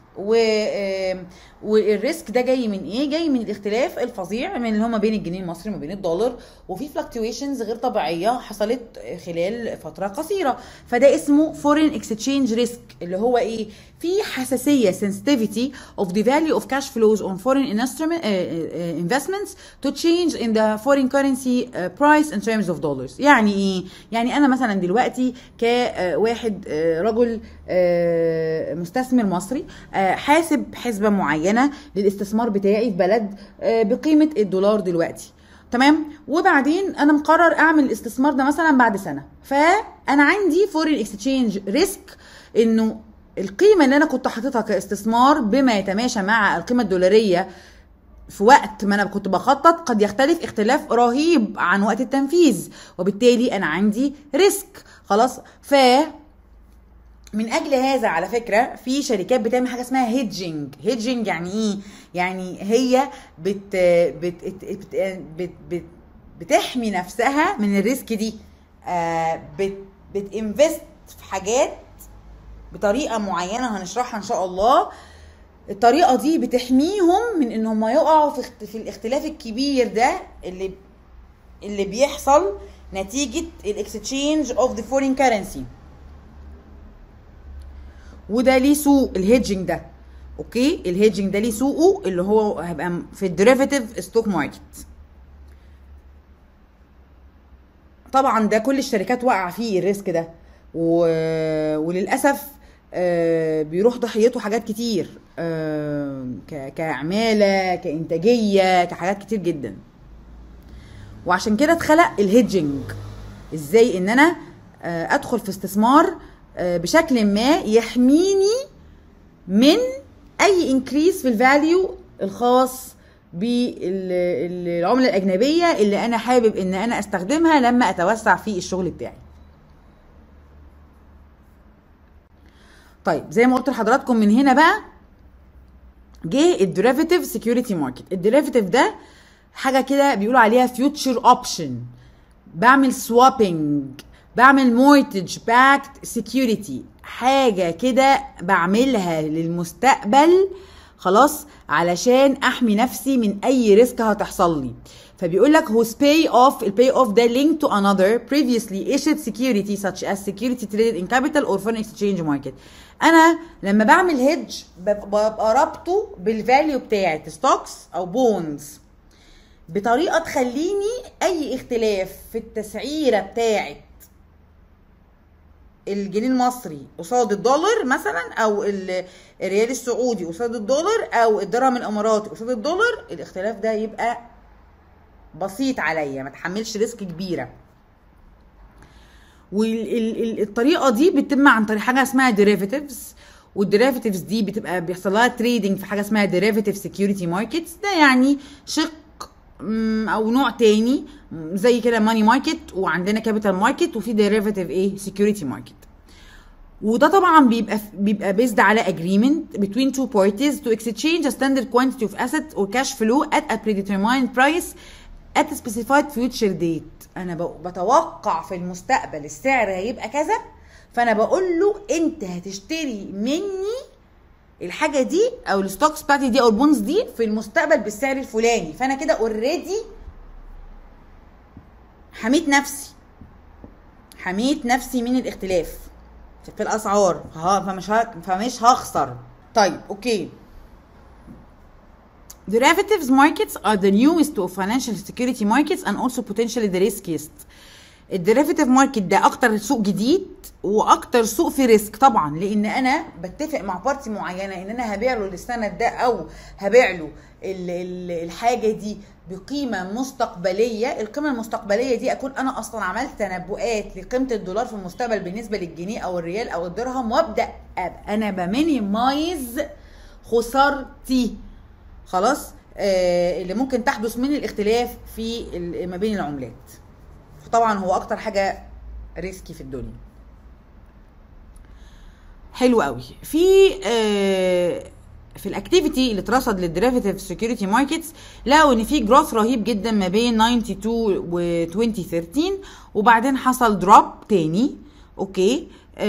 والريسك ده جاي من ايه؟ جاي من الاختلاف الفظيع من اللي هما بين الجنيه المصري وما بين الدولار، وفي فلكتويشنز غير طبيعيه حصلت خلال فتره قصيره. فده اسمه فورين اكستشينج ريسك، اللي هو ايه؟ في حساسيه sensitivity of the value of cash flows on foreign investments to change in the foreign currency price in terms of dollars. يعني ايه؟ يعني انا مثلا دلوقتي كواحد رجل مستثمر مصري حاسب حسبه معينه للاستثمار بتاعي في بلد بقيمه الدولار دلوقتي، تمام؟ وبعدين انا مقرر اعمل الاستثمار ده مثلا بعد سنه. فانا عندي فورين اكستشينج ريسك، انه القيمه اللي انا كنت حاططها كاستثمار بما يتماشى مع القيمه الدولاريه في وقت ما انا كنت بخطط قد يختلف اختلاف رهيب عن وقت التنفيذ، وبالتالي انا عندي ريسك. خلاص، من اجل هذا على فكره في شركات بتعمل حاجه اسمها هيدجنج يعني ايه؟ يعني هي بتحمي نفسها من الريسك دي. بتinvest في حاجات بطريقه معينه هنشرحها ان شاء الله. الطريقه دي بتحميهم من ان هم يقعوا في الاختلاف الكبير ده اللي بيحصل نتيجه الاكستشينج اوف ذا فورين كارنسي. وده ليه سوق الهيدجنج ده. اوكي، الهيدجنج ده ليه سوقه اللي هو هيبقى في الديريفاتيف ستوك ماركت. طبعا ده كل الشركات واقعه فيه الريسك ده، وللاسف بيروح ضحيته حاجات كتير، كعماله، كانتاجيه، كحاجات كتير جدا. وعشان كده اتخلق الهيدجنج، ازاي ان انا ادخل في استثمار بشكل ما يحميني من اي انكريس في الفاليو الخاص بالعمله الاجنبيه اللي انا حابب ان انا استخدمها لما اتوسع في الشغل بتاعي. طيب زي ما قلت لحضراتكم، من هنا بقى جه الديريفاتيف سيكيورتي ماركت. الديريفاتيف ده حاجه كده بيقولوا عليها فيوتشر اوبشن، بعمل سوابنج، بعمل مورتج باكت سيكيورتي، حاجه كده بعملها للمستقبل خلاص علشان احمي نفسي من اي ريسك هتحصل لي. فبيقول لك whose payoff، الباي اوف ده linked to another previously issued security such as security traded in capital or foreign exchange market. انا لما بعمل هيدج ببقى رابطه بالفاليو بتاعت ستوكس او بونز بطريقه تخليني اي اختلاف في التسعيره بتاعت الجنيه المصري قصاد الدولار مثلا، او الريال السعودي قصاد الدولار، او الدرهم الاماراتي قصاد الدولار، الاختلاف ده يبقى بسيط عليا، ما تحملش ريسك كبيره. والطريقه دي بتتم عن طريق حاجه اسمها ديريفاتيفز، والديريفاتيفز دي بتبقى بيحصل لها تريدنج في حاجه اسمها ديريفاتيف سيكيورتي ماركتس. ده يعني شق او نوع تاني زي كده ماني ماركت، وعندنا كابيتال ماركت، وفي ديريفاتيف ايه سيكيورتي ماركت. وده طبعا بيبقى بيزد على agreement between two parties to exchange a standard quantity of assets or cash flow at a predetermined price at a specified future date. انا بتوقع في المستقبل السعر هيبقى كذا، فانا بقول له انت هتشتري مني الحاجه دي او الستوكس بتاعتي دي او البونز دي في المستقبل بالسعر الفلاني. فانا كده اوريدي حميت نفسي من الاختلاف في الاسعار، فمش هخسر. طيب اوكي، derivatives markets are the newest of financial security markets and also potentially the riskiest. الديريفاتيف ماركت ده اكتر سوق جديد واكتر سوق في ريسك طبعا، لان انا بتفق مع بارتي معينه ان انا هبيع له السند ده او هبيع له الحاجه دي بقيمه مستقبليه. القيمه المستقبليه دي اكون انا اصلا عملت تنبؤات لقيمه الدولار في المستقبل بالنسبه للجنيه او الريال او الدرهم، وابدا انا بمينيمايز خسارتي خلاص اللي ممكن تحدث من الاختلاف في ما بين العملات. طبعا هو اكتر حاجه ريسكي في الدنيا. حلو قوي. في الاكتيفيتي اللي اترصد للديريفاتيف سيكيورتي ماركتس لقوا ان في جروث رهيب جدا ما بين 92 و 2013، وبعدين حصل دروب تاني. اوكي،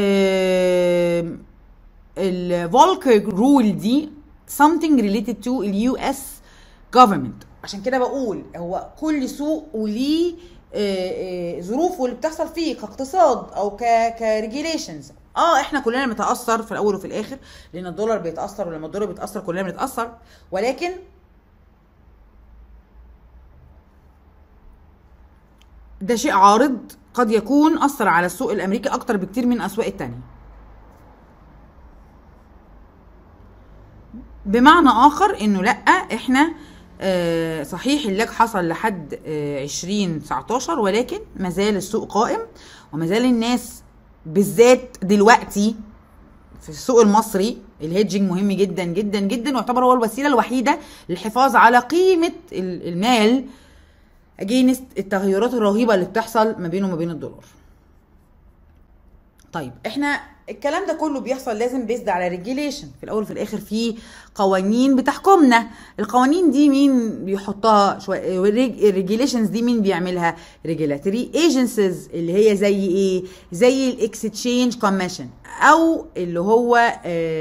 الفولكر رول دي something related to اليو اس government. عشان كده بقول هو كل سوق وليه ظروفه اللي بتحصل فيه كاقتصاد او كريجيليشنز. احنا كلنا بنتاثر في الاول وفي الاخر، لان الدولار بيتاثر، ولما الدولار بيتاثر كلنا بنتاثر، ولكن ده شيء عارض قد يكون اثر على السوق الامريكي اكتر بكتير من الاسواق التانية. بمعنى اخر انه لا، احنا صحيح اللاج حصل لحد 2019، ولكن مازال السوق قائم، ومازال الناس بالذات دلوقتي في السوق المصري الهيدجنج مهم جدا جدا جدا، ويعتبر هو الوسيله الوحيده للحفاظ على قيمه المال اجينست التغيرات الرهيبه اللي بتحصل ما بينه وما بين الدولار. طيب احنا الكلام ده كله بيحصل لازم بيزد على ريجيليشن، في الاول وفي الاخر في قوانين بتحكمنا. القوانين دي مين بيحطها؟ الريجيليشنز دي مين بيعملها؟ ريجيلاتوري ايجنسيز، اللي هي زي ايه؟ زي الاكستشينج كوميشن، او اللي هو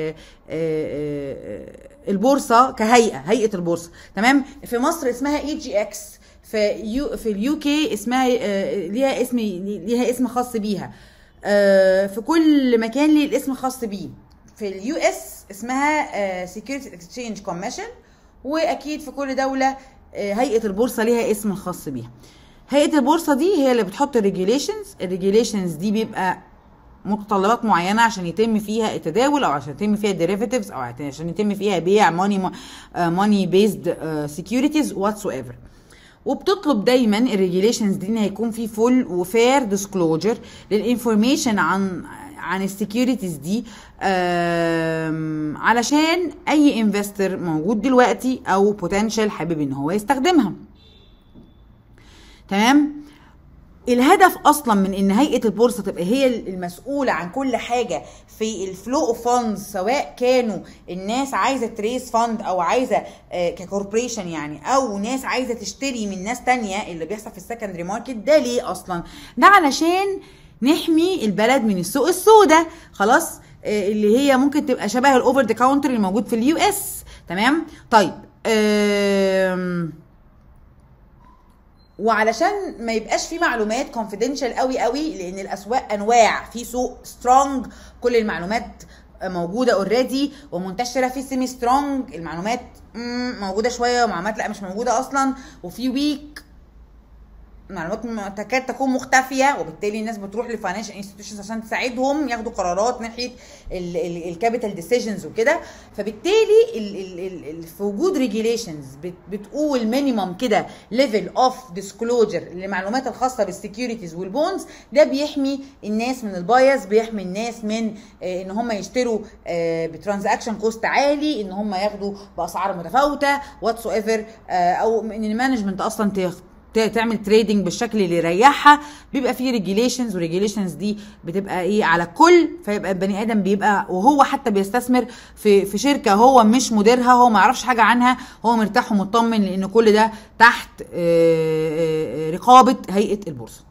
البورصه كهيئه، هيئه البورصه. تمام. في مصر اسمها اي جي اكس، في اليو كي اسمها ليها اسم خاص بيها. في كل مكان ليه الاسم الخاص بيه. في اليو اس اسمها سيكيورتي اكسشينج كوميشن، واكيد في كل دوله هيئه البورصه ليها اسم خاص بيها. هيئه البورصه دي هي اللي بتحط الريجيليشنز دي بيبقى متطلبات معينه عشان يتم فيها التداول، او عشان يتم فيها الديريفاتيفز، او عشان يتم فيها بيع ماني بيزد سيكيورتيز واتس ايفر. وبتطلب دايما الريجيليشنز دي ان هيكون في فول وفير ديسكلوجر للانفورميشن عن السكيورتيز دي، علشان اي انفستر موجود دلوقتي او بوتنشال حابب ان هو يستخدمها. تمام. الهدف اصلا من ان هيئه البورصه تبقى هي المسؤوله عن كل حاجه في الفلو اوف فاندز، سواء كانوا الناس عايزه تريس فاند او عايزه ككوربريشن يعني، او ناس عايزه تشتري من ناس تانية اللي بيحصل في السكندري ماركت. ده ليه اصلا؟ ده علشان نحمي البلد من السوق السوداء، خلاص، اللي هي ممكن تبقى شبه الاوفر ذا كاونتر اللي موجود في اليو اس. تمام. طيب وعلشان ما يبقاش في معلومات كونفيدنشال قوي، لان الاسواق انواع، في سوق سترونج كل المعلومات موجوده اوريدي ومنتشره، في سيمي سترونج المعلومات موجوده شويه ومعلومات لا مش موجوده اصلا، وفي ويك معلومات تكاد تكون مختفيه، وبالتالي الناس بتروح لفاينانشال انستتيوشنز عشان تساعدهم ياخدوا قرارات ناحيه الكابيتال ديسيجنز وكده. فبالتالي في وجود ريجيليشنز بتقول مينيمم كده ليفل اوف ديسكلوجر للمعلومات الخاصه بالسكيورتيز والبونز، ده بيحمي الناس من البايس، بيحمي الناس من ان هم يشتروا بترانزاكشن كوست عالي، ان هم ياخدوا باسعار متفاوته واتس ايفر، او ان المانجمنت اصلا تعمل تريدنج بالشكل اللي يريحها. بيبقى فيه ريجيليشنز، والريجيليشنز دي بتبقى ايه؟ على الكل. فيبقى البني ادم بيبقى وهو حتى بيستثمر في شركه هو مش مديرها، هو ما يعرفش حاجه عنها، هو مرتاح ومطمن لان كل ده تحت رقابه هيئه البورصه.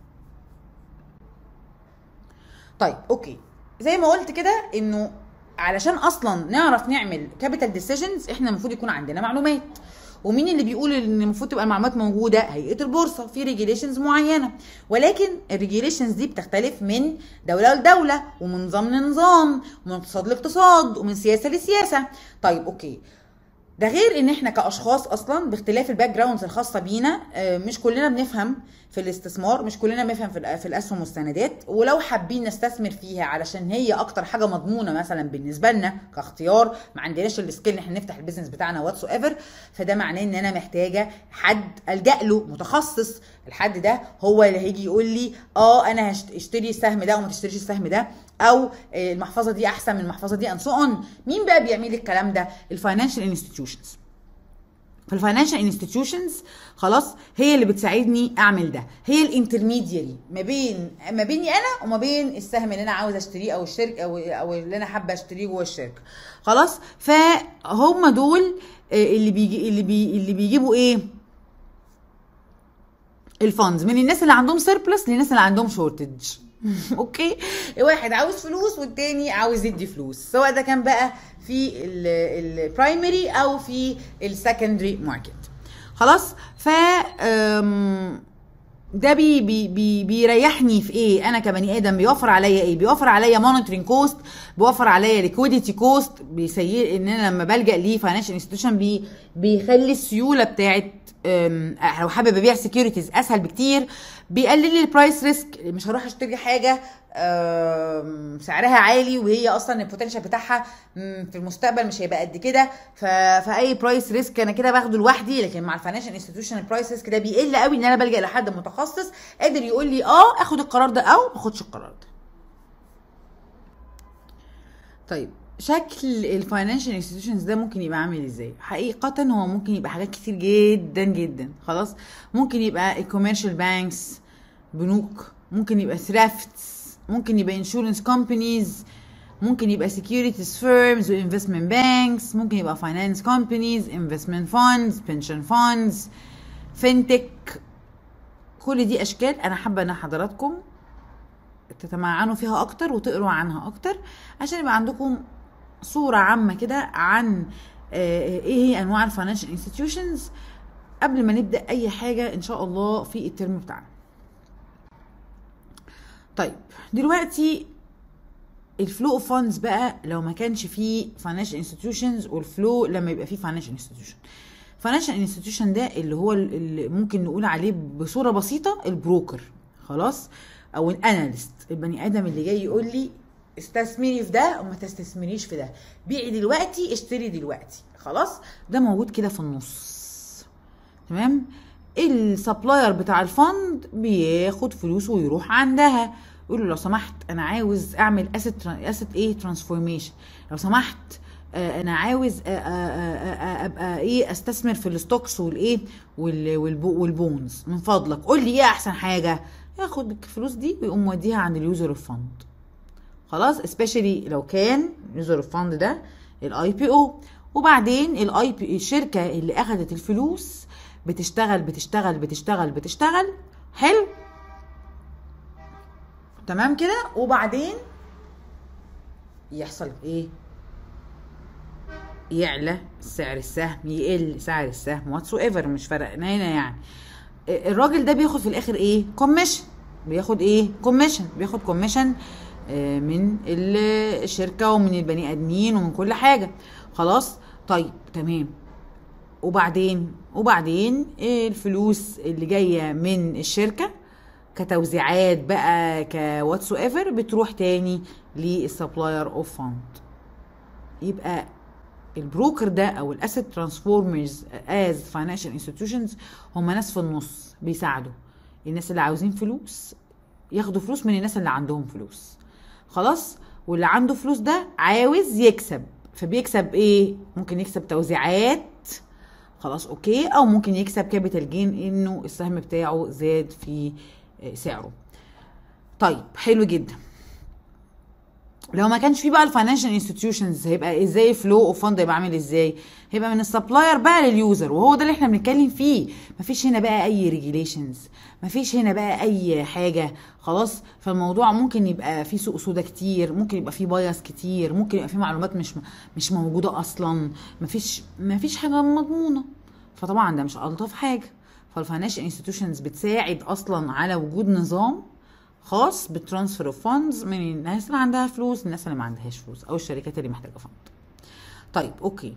طيب اوكي، زي ما قلت كده انه علشان اصلا نعرف نعمل كابيتال ديسيجنز احنا المفروض يكون عندنا معلومات. ومين اللي بيقول ان المفروض تبقى المعلومات موجوده؟ هيئه البورصه، في ريجيليشنز معينه، ولكن الريجيليشنز دي بتختلف من دوله لدوله، ومن نظام لنظام، ومن اقتصاد لاقتصاد، ومن سياسه لسياسه. طيب اوكي، ده غير ان احنا كاشخاص اصلا باختلاف الباك جراوندز الخاصه بينا، مش كلنا بنفهم في الاستثمار، مش كلنا بنفهم في الاسهم والسندات، ولو حابين نستثمر فيها علشان هي اكتر حاجه مضمونه مثلا بالنسبه لنا كاختيار، ما عندناش السكيل ان احنا نفتح البيزنس بتاعنا واتس ايفر، فده معناه ان انا محتاجه حد الجا له متخصص. الحد ده هو اللي هيجي يقول لي انا هشتري السهم ده وما تشتريش السهم ده، او المحفظه دي احسن من المحفظه دي، and so on. مين بقى بيعمل الكلام ده؟ الفاينانشال انستتيوشنز. فالفاينانشال انستتيوشنز خلاص هي اللي بتساعدني اعمل ده، هي الانترميدياري ما بيني انا وما بين السهم اللي انا عاوز اشتريه او الشركه او اللي انا حابه اشتريه جوه الشركه. خلاص، فهم دول اللي بيجيبوا ايه؟ الفاندز من الناس اللي عندهم سيربلس للناس اللي عندهم شورتج. اوكي، واحد عاوز فلوس والتاني عاوز يدي فلوس، سواء ده كان بقى في البرايمري او في السكندري ماركت. خلاص، ف ده بيريحني في ايه؟ انا كبني ادم بيوفر عليا ايه؟ بيوفر عليا مونيتورنج كوست، بيوفر عليا ليكويديتي كوست، بيسير ان انا لما بلجا ليه فاينانشال انستتيوشن بيخلي السيوله بتاعت لو حابب ابيع سكيورتيز اسهل بكتير، بيقلل لي البرايس ريسك. مش هروح اشتري حاجه سعرها عالي وهي اصلا البوتنشال بتاعها في المستقبل مش هيبقى قد كده، فاي برايس ريسك انا كده باخده لوحدي. لكن مع الفاينانشال انستتيوشن البرايس ريسك ده بيقل قوي، ان انا بلجا لحد متخصص قادر يقول لي اخد القرار ده او ما اخدش القرار ده. طيب شكل الفاينانشال انستتيوشنز ده ممكن يبقى عامل ازاي؟ حقيقة هو ممكن يبقى حاجات كتير جدا جدا. خلاص، ممكن يبقى الكوميرشال بانكس، بنوك، ممكن يبقى ثرافتس، ممكن يبقى انشورنس كومبانيز، ممكن يبقى securities firms و investment banks، ممكن يبقى finance companies، investment funds، pension funds، fintech. كل دي اشكال انا حابه ان حضراتكم تتمعنوا فيها اكتر وتقروا عنها اكتر عشان يبقى عندكم صوره عامه كده عن ايه هي انواع الفاينانشال انستتيوشنز قبل ما نبدا اي حاجه ان شاء الله في الترم بتاعنا. طيب دلوقتي الفلو اوف فاندز بقى لو ما كانش فيه فاينانشال انستتيوشنز، والفلو لما يبقى فيه فاينانشال انستتيوشن. فاينانشال انستتيوشن ده اللي هو اللي ممكن نقول عليه بصوره بسيطه البروكر، خلاص، او الاناليست، البني ادم اللي جاي يقول لي استثمري في ده وما تستثمريش في ده، بيعي دلوقتي اشتري دلوقتي، خلاص. ده موجود كده في النص، تمام. السبلاير بتاع الفند بياخد فلوس ويروح عندها يقول له لو سمحت انا عاوز اعمل اسيت ايه ترانسفورميشن، لو سمحت انا عاوز ابقى ايه استثمر في الستوكس والايه والبونز، من فضلك قول لي ايه احسن حاجه. ياخد الفلوس دي ويقوم موديها عند اليوزر اوف فند، خلاص، سبيشالي لو كان اليوزر اوف فند ده الاي بي او. وبعدين الاي بي الشركه اللي اخذت الفلوس بتشتغل بتشتغل بتشتغل بتشتغل، حلو، تمام كده. وبعدين يحصل ايه؟ يعلى سعر السهم، يقل سعر السهم، واتسو ايفر، مش فارقنا هنا يعني. الراجل ده بياخد في الاخر ايه؟ كوميشن. بياخد ايه؟ كوميشن. بياخد كوميشن من الشركه ومن البني ادمين ومن كل حاجه، خلاص. طيب تمام. وبعدين الفلوس اللي جايه من الشركه كتوزيعات بقى كواتسو ايفر بتروح تاني للسبلاير اوف فند. يبقى البروكر ده او الاسيت ترانسفورمرز از فاينانشال انستتيوشنز هم ناس في النص بيساعدوا الناس اللي عاوزين فلوس ياخدوا فلوس من الناس اللي عندهم فلوس، خلاص. واللي عنده فلوس ده عاوز يكسب، فبيكسب ايه؟ ممكن يكسب توزيعات، خلاص اوكي، او ممكن يكسب كابيتال جين انه السهم بتاعه زاد في سعره. طيب حلو جدا. لو ما كانش في بقى الفاينانشال انستتيوشنز هيبقى ازاي الفلو اوف فند؟ هيبقى عامل ازاي؟ هيبقى من السبلاير بقى لليوزر، وهو ده اللي احنا بنتكلم فيه. مفيش هنا بقى اي ريجيليشنز، مفيش هنا بقى اي حاجه، خلاص. فالموضوع ممكن يبقى فيه سوق سودا كتير، ممكن يبقى فيه بايس كتير، ممكن يبقى فيه معلومات مش موجوده اصلا، مفيش حاجه مضمونه. فطبعا ده مش الطف حاجه. فالفاينانشال انستتيوشنز بتساعد اصلا على وجود نظام خاص بالترانسفير اوف فاندز من الناس اللي عندها فلوس للناس اللي ما عندهاش فلوس او الشركات اللي محتاجه فند. طيب اوكي،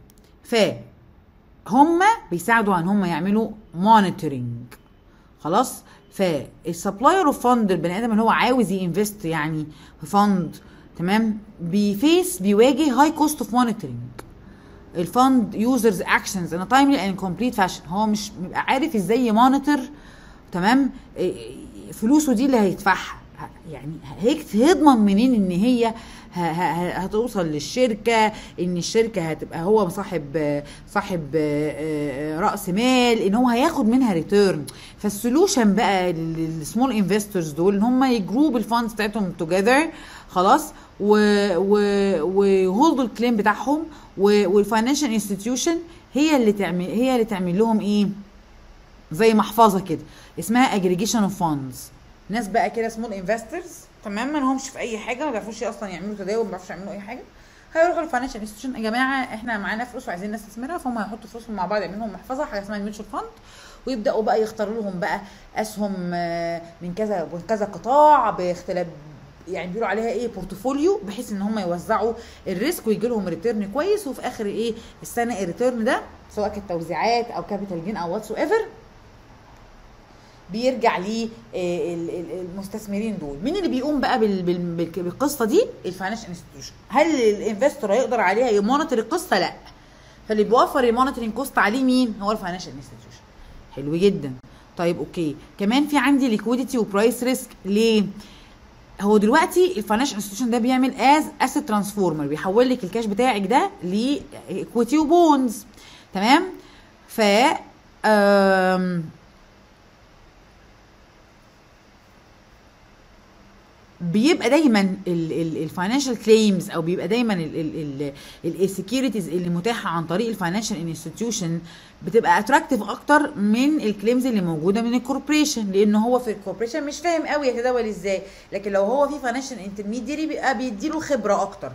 فهم بيساعدوا عن هم يعملوا مونيتورنج، خلاص. فالسبلاير اوف فند البني ادم اللي هو عاوز ينفست يعني في فند، تمام، بيواجه هاي كوست اوف مونيتورنج الفند يوزرز اكشنز ان تايملي اند كومبليت فاشن. هو مش بيبقى عارف ازاي يمونيتور، تمام، فلوسه دي اللي هيدفعها، يعني هيضمن منين ان هي هتوصل للشركه، ان الشركه هتبقى هو صاحب راس مال، ان هو هياخد منها ريتيرن. فالسولوشن بقى للسمول انفستورز دول ان هم يجروب الفاندز بتاعتهم توجذر، خلاص، وهولدوا الكليم بتاعهم، والفاينانشال انستتيوشن هي اللي تعمل لهم ايه؟ زي محفظه كده اسمها اجريجيشن اوف فاندز. ناس بقى كده سمول انفسترز، تمام، ما لهمش في اي حاجه، ما بيعرفوش اصلا يعملوا تداول، ما بيعرفوش يعملوا اي حاجه، هيروحوا للفاينانشال انستتيوشن، يا جماعه احنا معانا فلوس وعايزين نستثمرها، فهم هيحطوا فلوسهم مع بعض، يعملوا لهم محفظه حاجه اسمها الميوتشوال فاند، ويبداوا بقى يختاروا لهم بقى اسهم من كذا قطاع باختلاف، يعني بيقولوا عليها ايه، بورتفوليو، بحيث ان هم يوزعوا الريسك ويجي لهم ريتيرن كويس، وفي اخر ايه السنه الريتيرن ده سواء كانت توزيعات او كابيتال جين او واتس ايفر بيرجع للمستثمرين دول. مين اللي بيقوم بقى بالقصه دي؟ الفاينانشال انستتيوشن. هل الانفستور هيقدر عليها يمونيتور القصه؟ لا. فاللي بيوفر المونيتورنج كوست عليه مين؟ هو الفاينانشال انستتيوشن. حلو جدا. طيب اوكي، كمان في عندي ليكويديتي وبرايس ريسك. ليه؟ هو دلوقتي الفاينانشال انستتيوشن ده بيعمل از اسيت ترانسفورمر، بيحول لك الكاش بتاعك ده لايكويتي وبونز. تمام. ف بيبقى دايما الفاينانشال كليمز، او بيبقى دايما السكيورتيز اللي متاحه عن طريق الفاينانشال انستتيوشن بتبقى اتراكتيف اكتر من الكليمز اللي موجوده من الكوربريشن، لان هو في الكوربريشن مش فاهم قوي يتداول ازاي، لكن لو هو في فاينانشال انترميديري بيبقى بيديله خبره اكتر.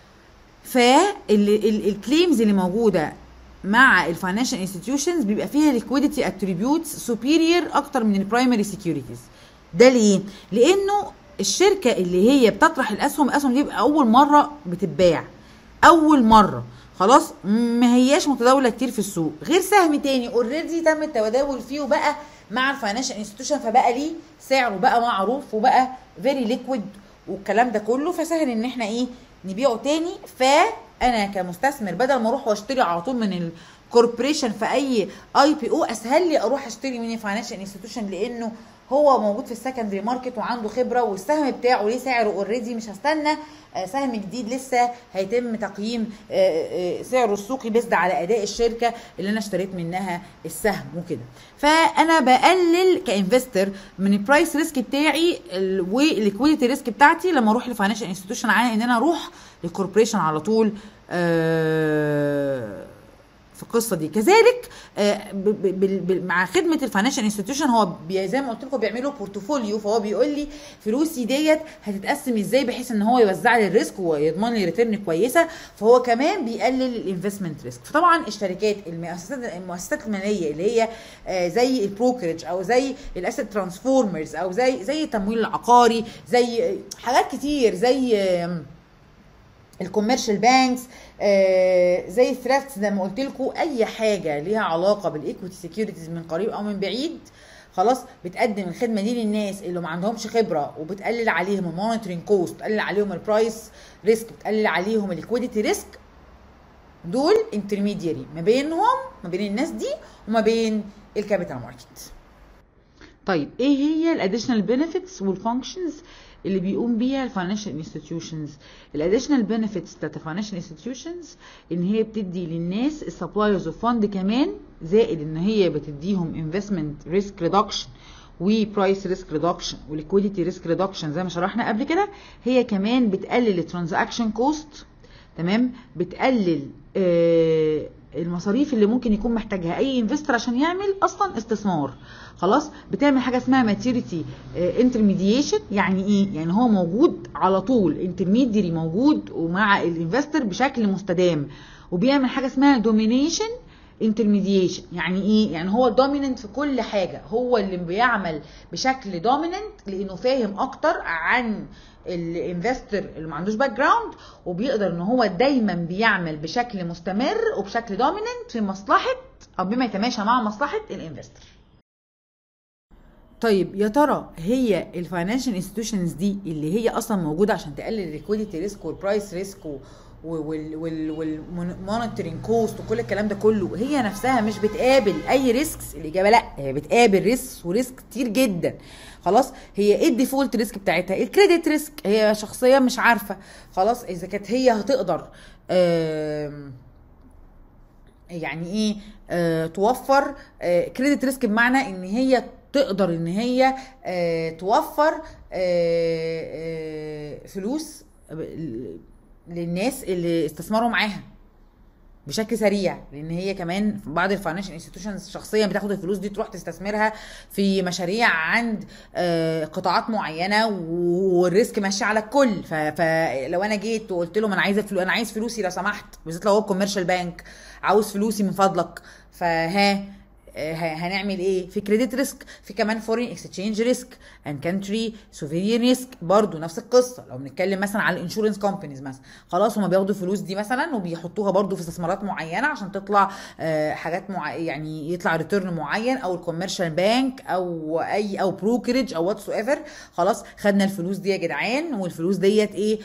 فالكليمز اللي موجوده مع الفاينانشال انستتيوشنز بيبقى فيها ليكويديتي اتريبيوتس سوبيريور اكتر من البرايمري سكيورتيز. ده ليه؟ لانه الشركه اللي هي بتطرح الاسهم دي بقى اول مره بتتباع، اول مره خلاص، ما هياش متداوله كتير في السوق، غير سهم تاني اوريدي تم التداول فيه وبقى مع الفاينانشال انستتيوشن، فبقى ليه سعره بقى معروف وبقى فيري ليكويد والكلام ده كله، فسهل ان احنا ايه نبيعه تاني. فانا كمستثمر بدل ما اروح واشتري على طول من الكوربريشن في اي IPO، اسهل لي اروح اشتري من الفاينانشال انستتيوشن، لانه هو موجود في السكندري ماركت وعنده خبره، والسهم بتاعه ليه سعره اوريدي، مش هستنى سهم جديد لسه هيتم تقييم سعره السوقي بس ده على اداء الشركه اللي انا اشتريت منها السهم وكده. فانا بقلل كانفستر من البرايس ريسك بتاعي والليكويديتي ريسك بتاعتي لما اروح لفاينانشال انستتيوشن، عن ان انا اروح للكوربريشن على طول في القصه دي. كذلك مع خدمه الفاينانشال انستتيوشن، هو زي ما قلت لكم بيعملوا بورتفوليو، فهو بيقول لي فلوسي ديت هتتقسم ازاي بحيث ان هو يوزع لي الريسك ويضمن لي ريتيرن كويسه، فهو كمان بيقلل الانفستمنت ريسك. فطبعا الشركات المؤسسات الماليه اللي هي زي البروكرج او زي الاسيت ترانسفورمرز او زي التمويل العقاري، زي حاجات كتير، زي الكوميرشال بانكس، زي الثرافتس زي ما قلت لكم، اي حاجه ليها علاقه بالايكويتي سيكيورتيز من قريب او من بعيد، خلاص بتقدم الخدمه دي للناس اللي ما عندهمش خبره، وبتقلل عليهم المونيتورنج كوست، بتقلل عليهم البرايس ريسك، بتقلل عليهم الليكويديتي ريسك. دول انترميدياري ما بين الناس دي وما بين الكابيتال ماركت. طيب ايه هي الاديشنال بينيفيتس والفانكشنز اللي بيقوم بيها الفاينانشال انستتيوشنز؟ الاديشنال بينيفيتس بتاعت الفاينانشال انستتيوشنز ان هي بتدي للناس السبلايرز اوف فند كمان، زائد ان هي بتديهم انفستمنت ريسك ريدكشن وبرايس ريسك ريدكشن وليكويديتي ريسك ريدكشن زي ما شرحنا قبل كده. هي كمان بتقلل الترانزاكشن كوست، تمام، بتقلل المصاريف اللي ممكن يكون محتاجها اي انفستر عشان يعمل اصلا استثمار. خلاص بتعمل حاجه اسمها ماتيوريتي انترميديشن. يعني ايه؟ يعني هو موجود على طول، انترميديري موجود ومع الانفستر بشكل مستدام. وبيعمل حاجه اسمها دومينيشن انترميديشن. يعني ايه؟ يعني هو دوميننت في كل حاجه، هو اللي بيعمل بشكل دوميننت لانه فاهم اكتر عن الانفستر اللي ما عندوش باك جراوند، وبيقدر ان هو دايما بيعمل بشكل مستمر وبشكل دوميننت في مصلحه او بما يتماشى مع مصلحه الانفستر. طيب يا ترى هي الفاينانشال انستتيوشنز دي اللي هي اصلا موجوده عشان تقلل الليكويديتي ريسك والبرايس ريسك والمونيتورنج كوست وكل الكلام ده كله، هي نفسها مش بتقابل اي ريسكس؟ الاجابه لا، هي بتقابل ريسك وريسك كتير جدا. خلاص هي ايه الديفولت ريسك بتاعتها؟ الكريدت ريسك. هي شخصيا مش عارفه خلاص اذا كانت هي هتقدر يعني ايه توفر كريدت ريسك، بمعنى ان هي تقدر ان هي توفر فلوس للناس اللي استثمروا معاها بشكل سريع، لان هي كمان بعض الفاينانشال انستتيوشنز شخصيا بتاخد الفلوس دي تروح تستثمرها في مشاريع عند قطاعات معينه، والريسك ماشي على الكل. فلو انا جيت وقلت لهم انا عايز فلوسي لو سمحت، بالذات لو هو كوميرشال بانك، عاوز فلوسي من فضلك، هنعمل ايه؟ في كريدت ريسك، في كمان فورين اكسشينج ريسك اند كانتري سوفيرين ريسك، برضو نفس القصه. لو بنتكلم مثلا على الانشورنس كومبانيز مثلا، خلاص هما بياخدوا الفلوس دي مثلا وبيحطوها برضو في استثمارات معينه عشان تطلع حاجات يعني يطلع ريتيرن معين، او الكوميرشال بانك او بروكرج او واتس ايفر. خلاص خدنا الفلوس دي يا جدعان، والفلوس ديت ايه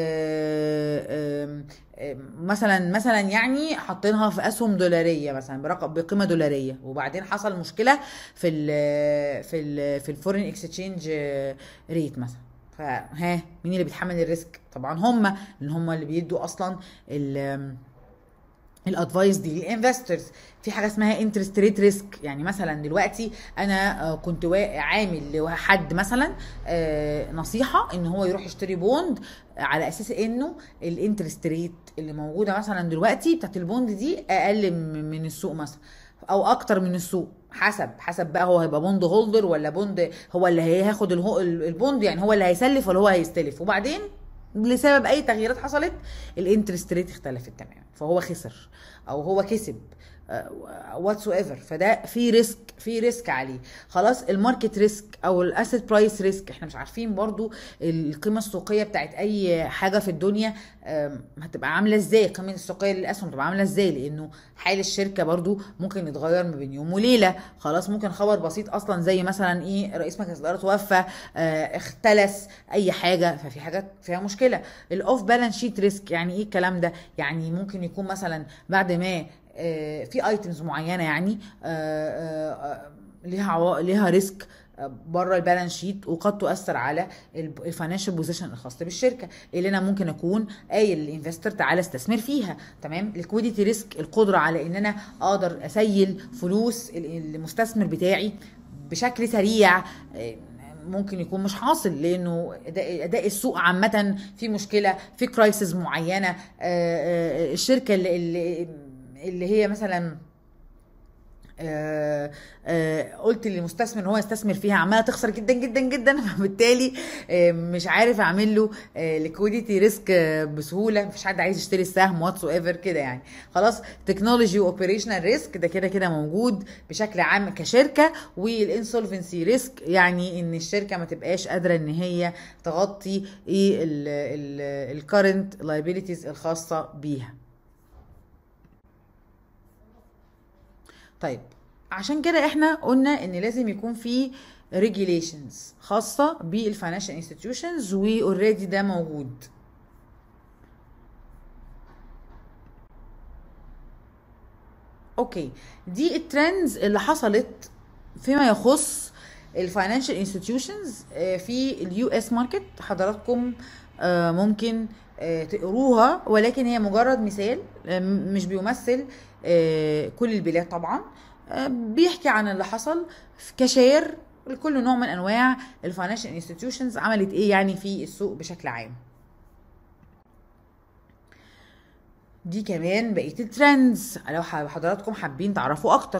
مثلا يعني حاطينها في اسهم دولاريه مثلا بقيمه دولاريه، وبعدين حصل مشكله في الفورين اكسشينج ريت مثلا، فها مين اللي بيتحمل الريسك؟ طبعا هم، لان هم اللي بيدوا اصلا الادفايس دي للانفسترز. في حاجه اسمها انترست ريت ريسك، يعني مثلا دلوقتي انا كنت عامل لحد مثلا نصيحه ان هو يروح يشتري بوند على اساس انه الانترست ريت اللي موجوده مثلا دلوقتي بتاعت البوند دي اقل من السوق مثلا، او اكتر من السوق، حسب بقى هو هيبقى بوند هولدر ولا بوند هو اللي هياخد البوند، يعني هو اللي هيسلف ولا هو هيستلف. وبعدين لسبب اي تغييرات حصلت الانترست ريت اختلفت تماما، فهو خسر او هو كسب واتس ايفر. فده في ريسك عليه. خلاص الماركت ريسك او الاسيت برايس ريسك، احنا مش عارفين برضو القيمه السوقيه بتاعت اي حاجه في الدنيا هتبقى عامله ازاي، القيمه السوقيه للاسهم تبقى عامله ازاي، لانه حال الشركه برضو ممكن يتغير ما بين يوم وليله. خلاص ممكن خبر بسيط اصلا زي مثلا ايه رئيس مجلس الاداره توفى، اختلس اي حاجه، ففي حاجات فيها مشكله. الاوف بالانس شيت ريسك يعني ايه الكلام ده؟ يعني ممكن يكون مثلا بعد ما في ايتمز معينه يعني ليها ريسك بره البالانس شيت، وقد تؤثر على الفاينانشال بوزيشن الخاص بالشركه اللي انا ممكن اكون قايل للانفستور تعالى استثمر فيها. تمام. ليكويديتي ريسك، القدره على ان انا اقدر اسيل فلوس المستثمر بتاعي بشكل سريع، ممكن يكون مش حاصل لانه اداء السوق عامه في مشكله، في كرايسيس معينه، الشركه اللي هي مثلا قلت للمستثمر ان هو يستثمر فيها عماله تخسر جدا جدا جدا، فبالتالي مش عارف اعمل له ليكويديتي ريسك بسهوله، مفيش حد عايز يشتري السهم واتس ايفر كده يعني. خلاص تكنولوجي واوبريشنال ريسك ده كده موجود بشكل عام كشركه. والانسولفنسي ريسك يعني ان الشركه ما تبقاش قادره ان هي تغطي الكارنت لايبيليتيز الخاصه بيها. طيب عشان كده احنا قلنا ان لازم يكون في regulations خاصة بالفاينانشال انستتيوشنز، واوريدي ده موجود. اوكي، دي الترندز اللي حصلت فيما يخص الفاينانشال انستتيوشنز في اليو اس ماركت. حضراتكم ممكن تقروها، ولكن هي مجرد مثال مش بيمثل كل البلاد طبعا. بيحكي عن اللي حصل كشير لكل نوع من انواع الفاينانشال انستتيوشنز عملت ايه يعني في السوق بشكل عام. دي كمان بقيه الترندز لو حضراتكم حابين تعرفوا اكتر.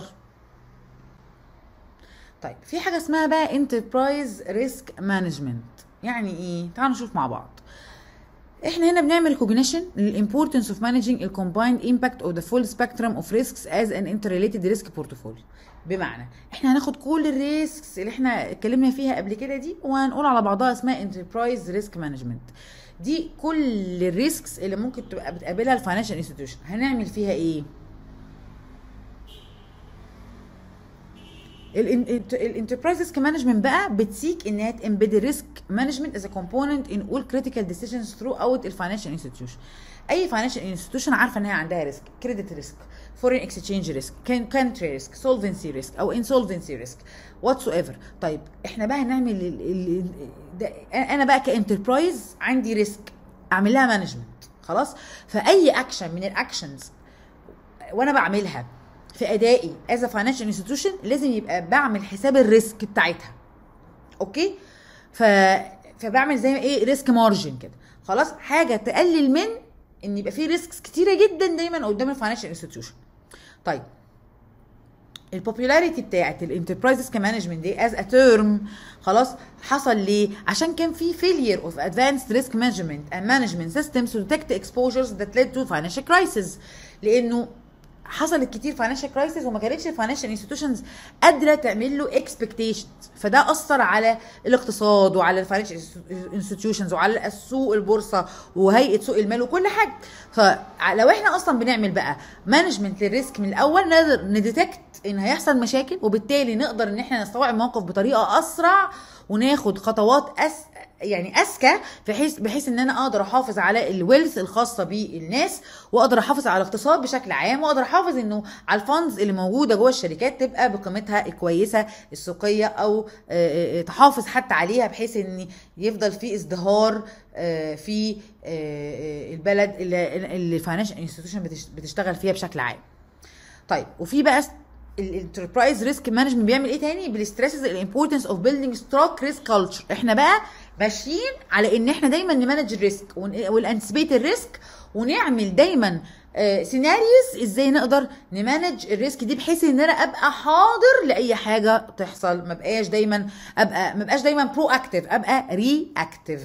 طيب في حاجه اسمها بقى انتربرايز ريسك مانجمنت، يعني ايه؟ تعالوا نشوف مع بعض. احنا هنا بنعمل كوجنيشن للimportance of managing a combined impact of the full spectrum of risks as an interrelated risk portfolio. بمعنى احنا هناخد كل الريسكس اللي احنا اتكلمنا فيها قبل كده دي وهنقول على بعضها اسمها enterprise risk management. دي كل الريسكس اللي ممكن تبقى بتقابلها الفاينانشال انستتيوشن. هنعمل فيها ايه؟ الانتربرايز ريسك مانجمنت بقى بتسيك انها تمبيد ريسك مانجمنت از ا كومبوننت ان اول كريتيكال ديسيجنز ثرو اوت الفاينانشال انستتيوشن. اي فاينانشال انستتيوشن عارفه ان هي عندها ريسك، كريدت ريسك، فورين اكسشينج ريسك، كانتري ريسك، سولفنسي ريسك او انسولفنسي ريسك واتس ايفر. طيب احنا بقى هنعمل انا بقى كانتربرايز عندي ريسك اعمل لها مانجمنت. خلاص، فاي اكشن من الاكشنز وانا بعملها في ادائي as a financial institution لازم يبقى بعمل حساب الريسك بتاعتها. اوكي، فبعمل زي ما ايه ريسك مارجن كده. خلاص، حاجه تقلل من ان يبقى في ريسكس كتيره جدا دايما قدام الفاينانشال انستتيوشن. طيب البوبولاريتي بتاعت الانتربرايز ريسك مانجمنت دي از ا تيرم خلاص حصل ليه؟ عشان كان في failure of advanced risk management and management systems to detect exposures that led to financial crisis. لانه حصلت كتير فاينانشال كرايسيس وما كانتش الفاينانشال انستتيوشنز قادره تعمل له اكسبكتيشنز، فده اثر على الاقتصاد وعلى الفاينانشال انستتيوشنز وعلى السوق البورصه وهيئه سوق المال وكل حاجه. فلو احنا اصلا بنعمل بقى مانجمنت للريسك من الاول نقدر نديتكت ان هيحصل مشاكل، وبالتالي نقدر ان احنا نستوعب الموقف بطريقه اسرع وناخد خطوات يعني اذكى، بحيث ان انا اقدر احافظ على الويلث الخاصه بالناس، واقدر احافظ على الاقتصاد بشكل عام، واقدر احافظ انه على الفاندز اللي موجوده جوه الشركات تبقى بقيمتها الكويسه السوقيه، او تحافظ حتى عليها بحيث ان يفضل في ازدهار في البلد اللي الفاينانشال انستتيوشن بتشتغل فيها بشكل عام. طيب وفي بقى الانتربرايز ريسك مانجمنت بيعمل ايه تاني؟ بالستريسز الامبورتنس اوف بيلدينج ستروك ريسك كلتشر. احنا بقى ماشيين على ان احنا دايما نمانج الريسك والانتسبيت الريسك، ونعمل دايما سيناريوز ازاي نقدر نمانج الريسك دي، بحيث ان انا ابقى حاضر لاي حاجه تحصل، ما بقاش دايما برو اكتيف، ابقى ري اكتيف.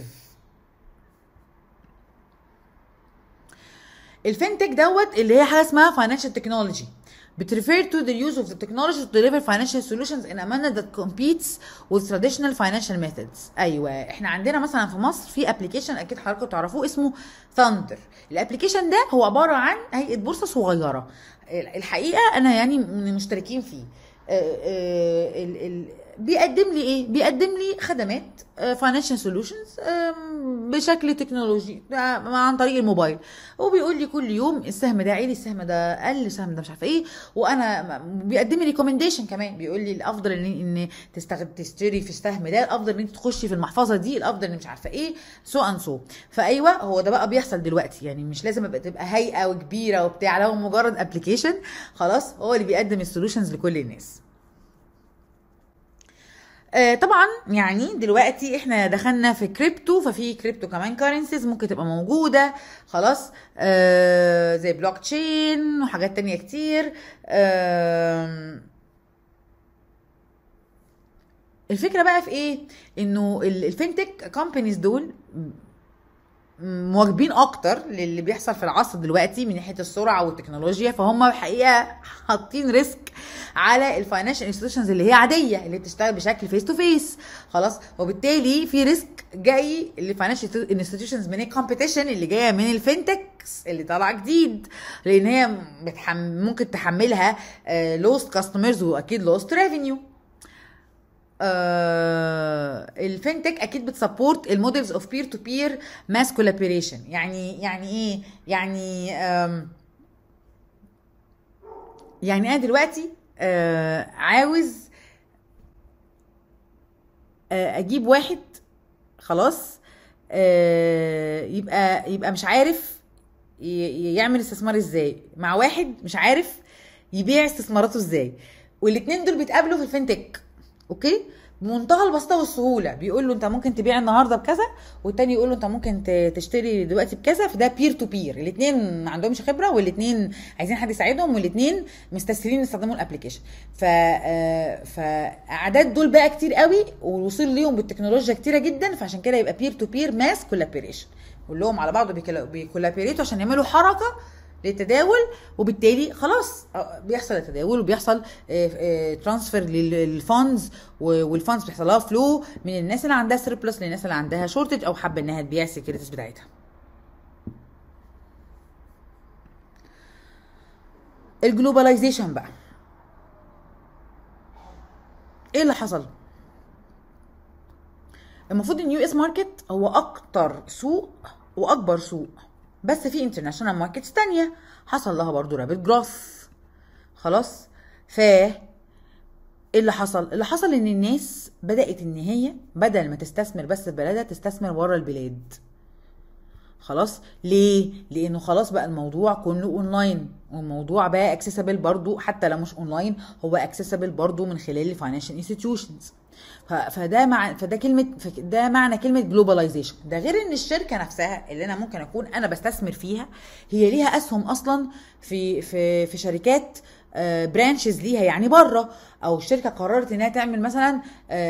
الفينتك دوت اللي هي حاجه اسمها فاينانشال تكنولوجي، بتريفير to the use of the technology to deliver financial solutions in a manner that competes with traditional financial methods. ايوه احنا عندنا مثلا في مصر في ابلكيشن اكيد حضراتكم تعرفوه اسمه ثاندر. الابلكيشن ده هو عباره عن هيئه بورصه صغيره، الحقيقه انا يعني من المشتركين فيه. بيقدم لي ايه؟ بيقدم لي خدمات فاينانشال سوليوشنز بشكل تكنولوجي عن طريق الموبايل، وبيقول لي كل يوم السهم ده عالي، السهم ده قل، السهم ده مش عارفه ايه، وانا بيقدم لي ريكومنديشن كمان، بيقول لي الافضل ان تشتري في السهم ده، الافضل ان انت تخشي في المحفظه دي، الافضل ان مش عارفه ايه، سو فايوه هو ده بقى بيحصل دلوقتي. يعني مش لازم تبقى هيئه وكبيره وبتاع، لو مجرد ابلكيشن خلاص هو اللي بيقدم السوليوشنز لكل الناس. طبعا يعني دلوقتي احنا دخلنا في كريبتو، ففي كريبتو كمان كارنسيز ممكن تبقى موجودة خلاص، زي بلوك تشين وحاجات تانية كتير. الفكرة بقى في ايه؟ انه الفينتك كومبانيز دول مواكبين اكتر للي بيحصل في العصر دلوقتي من ناحيه السرعه والتكنولوجيا، فهم الحقيقه حاطين ريسك على الفاينانشال انستتيوشنز اللي هي عاديه، اللي بتشتغل بشكل فيس تو فيس خلاص، وبالتالي في ريسك جاي للفاينانشال انستتيوشنز من الكومبيتيشن اللي جايه من الفينتكس اللي طالعه جديد، لان هي ممكن تحملها لوست كاستمرز واكيد لوست ريفينيو. الفينتك اكيد بتسبورت المودلز اوف بير تو بير ماس كولابوريشن. يعني ايه؟ يعني انا دلوقتي عاوز اجيب واحد خلاص يبقى مش عارف يعمل استثمار ازاي، مع واحد مش عارف يبيع استثماراته ازاي، والاتنين دول بيتقابلوا في الفينتك. اوكي، بمنتهى البساطه والسهوله، بيقول له انت ممكن تبيع النهارده بكذا، والتاني يقول له انت ممكن تشتري دلوقتي بكذا، فده بير تو بير، الاثنين ما عندهمش خبره، والاثنين عايزين حد يساعدهم، والاثنين مستسهلين يستخدموا الابلكيشن. فاعداد دول بقى كتير قوي، والوصول ليهم بالتكنولوجيا كتيره جدا، فعشان كده يبقى بير تو بير ماس كولابوريشن، كلهم على بعض بيكولابوريتوا عشان يعملوا حركه للتداول، وبالتالي خلاص بيحصل التداول وبيحصل ترانسفير للفاندز، والفاندز بيحصل لها فلو من الناس اللي عندها سيربلس للناس اللي عندها شورتج او حابه انها تبيع السكيورتيز بتاعتها. الجلوباليزيشن بقى ايه اللي حصل؟ المفروض ان يو اس ماركت هو اكتر سوق واكبر سوق، بس في انترناشونال ماركتس تانية حصل لها برضو رابيد جروث خلاص. اللي حصل ان الناس بدأت ان هي بدل ما تستثمر بس في بلدها تستثمر بره البلاد خلاص. ليه؟ لانه خلاص بقى الموضوع كله اونلاين، والموضوع بقى اكسسبل برضو، حتى لو مش اونلاين هو اكسسبل برضو من خلال الفاينانشال انستتيوشنز. ده معنى كلمه جلوباليزيشن. ده غير ان الشركه نفسها اللي انا ممكن اكون انا بستثمر فيها هي ليها اسهم اصلا في شركات برانشز ليها يعني بره، او الشركه قررت انها تعمل مثلا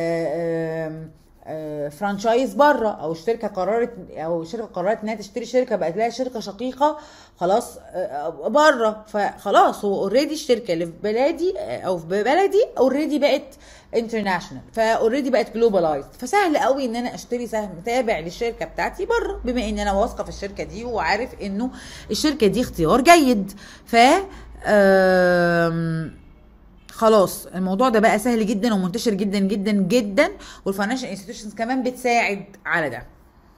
فرانشايز بره، او الشركه قررت انها تشتري شركه بقت لها شركه شقيقه خلاص بره، فخلاص هو اوريدي الشركه اللي في بلادي او في بلدي اوريدي بقت انترناشونال، فاوريدي بقت جلوبالايزد، فسهل قوي ان انا اشتري سهم تابع للشركه بتاعتي بره، بما ان انا واثقه في الشركه دي وعارف انه الشركه دي اختيار جيد. خلاص الموضوع ده بقى سهل جدا ومنتشر جدا جدا جدا، والفاينانشال انستتيوشنز كمان بتساعد على ده.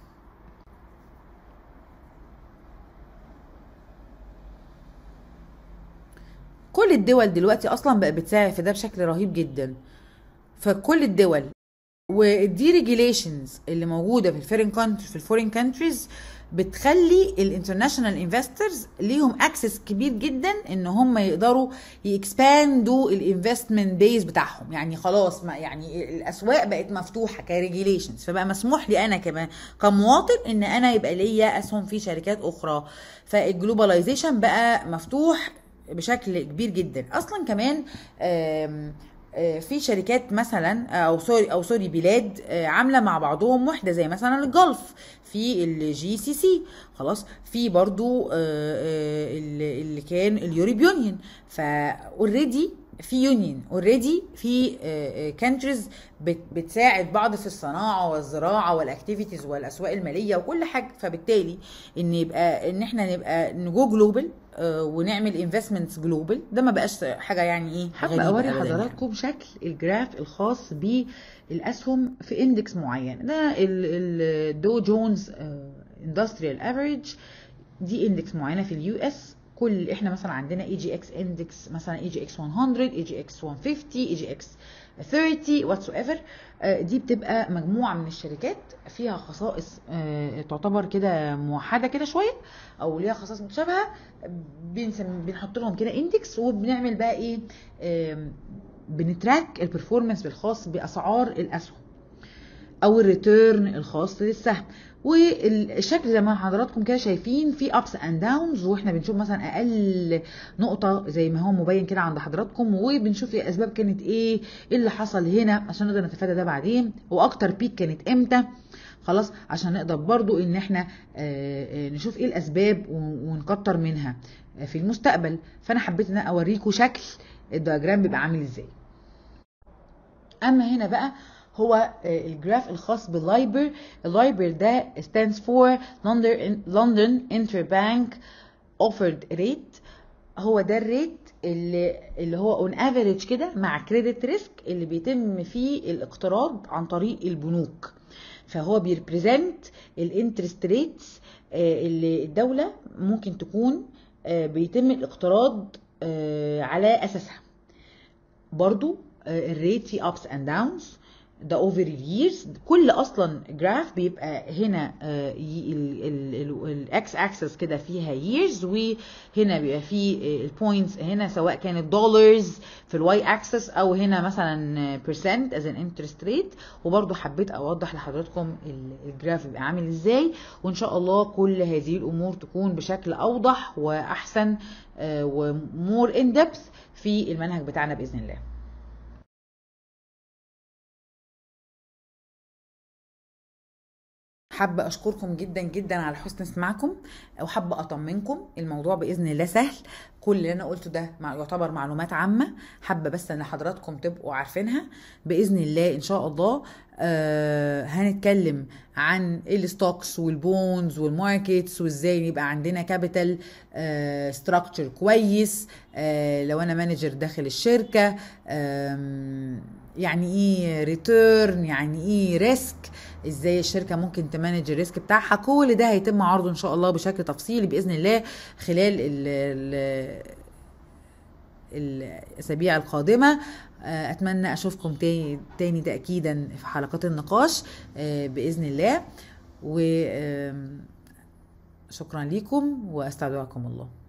كل الدول دلوقتي اصلا بقى بتساعد في ده بشكل رهيب جدا، فكل الدول. ودي ريجيليشنز اللي موجوده في الفورين كانتريز بتخلي الانترناشونال انفسترز ليهم اكسس كبير جدا ان هم يقدروا يكسباندوا الانفستمنت بيز بتاعهم. يعني خلاص ما يعني الاسواق بقت مفتوحه كريجيليشنز، فبقى مسموح لي انا كمان كمواطن ان انا يبقى ليا اسهم في شركات اخرى. فالجلوباليزيشن بقى مفتوح بشكل كبير جدا. اصلا كمان في شركات مثلا او سوري بلاد عامله مع بعضهم وحده، زي مثلا الجلف في الجي سي سي، خلاص. في برضو اللي كان اليوروب يونيون، فاوريدي في يونيون اوريدي في كانتريز بتساعد بعض في الصناعه والزراعه والاكتيفيتيز والاسواق الماليه وكل حاجه. فبالتالي ان احنا نبقى نجو جلوبال ونعمل انفستمنتس جلوبال، ده ما بقاش حاجه يعني ايه. حابه اوري حضراتكم شكل الجراف الخاص بالاسهم في اندكس معين. ده الدو جونز اندستريال افريج، دي اندكس معينه في اليو اس. كل احنا مثلا عندنا اي جي اكس اندكس، مثلا اي جي اكس 100، اي جي اكس 150، اي جي اكس 30 واتس ايفر. دي بتبقى مجموعه من الشركات فيها خصائص تعتبر كده موحده كده شويه، او ليها خصائص متشابهه، بنحط لهم كده اندكس، وبنعمل بقى ايه، بنتراك البرفورمانس الخاص باسعار الاسهم او الريتيرن الخاص للسهم. والشكل زي ما حضراتكم كده شايفين في ابس اند داونز، واحنا بنشوف مثلا اقل نقطه زي ما هو مبين كده عند حضراتكم، وبنشوف الاسباب كانت ايه اللي حصل هنا عشان نقدر نتفادى ده بعدين، واكتر بيك كانت امتى، خلاص، عشان نقدر برضو ان احنا نشوف ايه الاسباب ونكتر منها في المستقبل. فانا حبيت ان انا اوريكم شكل الدياجرام بيبقى عامل ازاي. اما هنا بقى هو الجراف الخاص باللايبر. اللايبر ده stands for London Interbank Offered Rate. هو ده الريت اللي هو on average كده مع credit risk اللي بيتم فيه الاقتراض عن طريق البنوك. فهو بيربريزنت الانترست ريتس اللي الدولة ممكن تكون بيتم الاقتراض على اساسها. برضو الريت فيه ups and downs، ده اوفر اليرز. كل اصلا جراف بيبقى هنا الاكس اكسس كده فيها ييرز، وهنا بيبقى فيه البوينتس هنا سواء كانت دولارز في الواي اكسس او هنا مثلا percent as an interest rate. وبرضو حبيت اوضح لحضراتكم الجراف بيبقى عامل ازاي، وان شاء الله كل هذه الامور تكون بشكل اوضح واحسن ومور ان ديبث في المنهج بتاعنا باذن الله. حابة أشكركم جدا جدا على حسن استماعكم، وحابة أطمنكم الموضوع بإذن الله سهل. كل اللي أنا قلته ده يعتبر معلومات عامة، حابة بس أن حضراتكم تبقوا عارفينها بإذن الله. إن شاء الله هنتكلم عن الستوكس والبونز والماركتس، وإزاي يبقى عندنا كابيتال ستراكتشر كويس لو أنا مانجر داخل الشركة، يعني ايه ريتيرن، يعني ايه ريسك، ازاي الشركه ممكن تمانج الريسك بتاعها. كل ده هيتم عرضه ان شاء الله بشكل تفصيلي باذن الله خلال الاسابيع القادمه. اتمنى اشوفكم تاني تاكيدا في حلقات النقاش باذن الله، وشكرا لكم واستودعكم الله.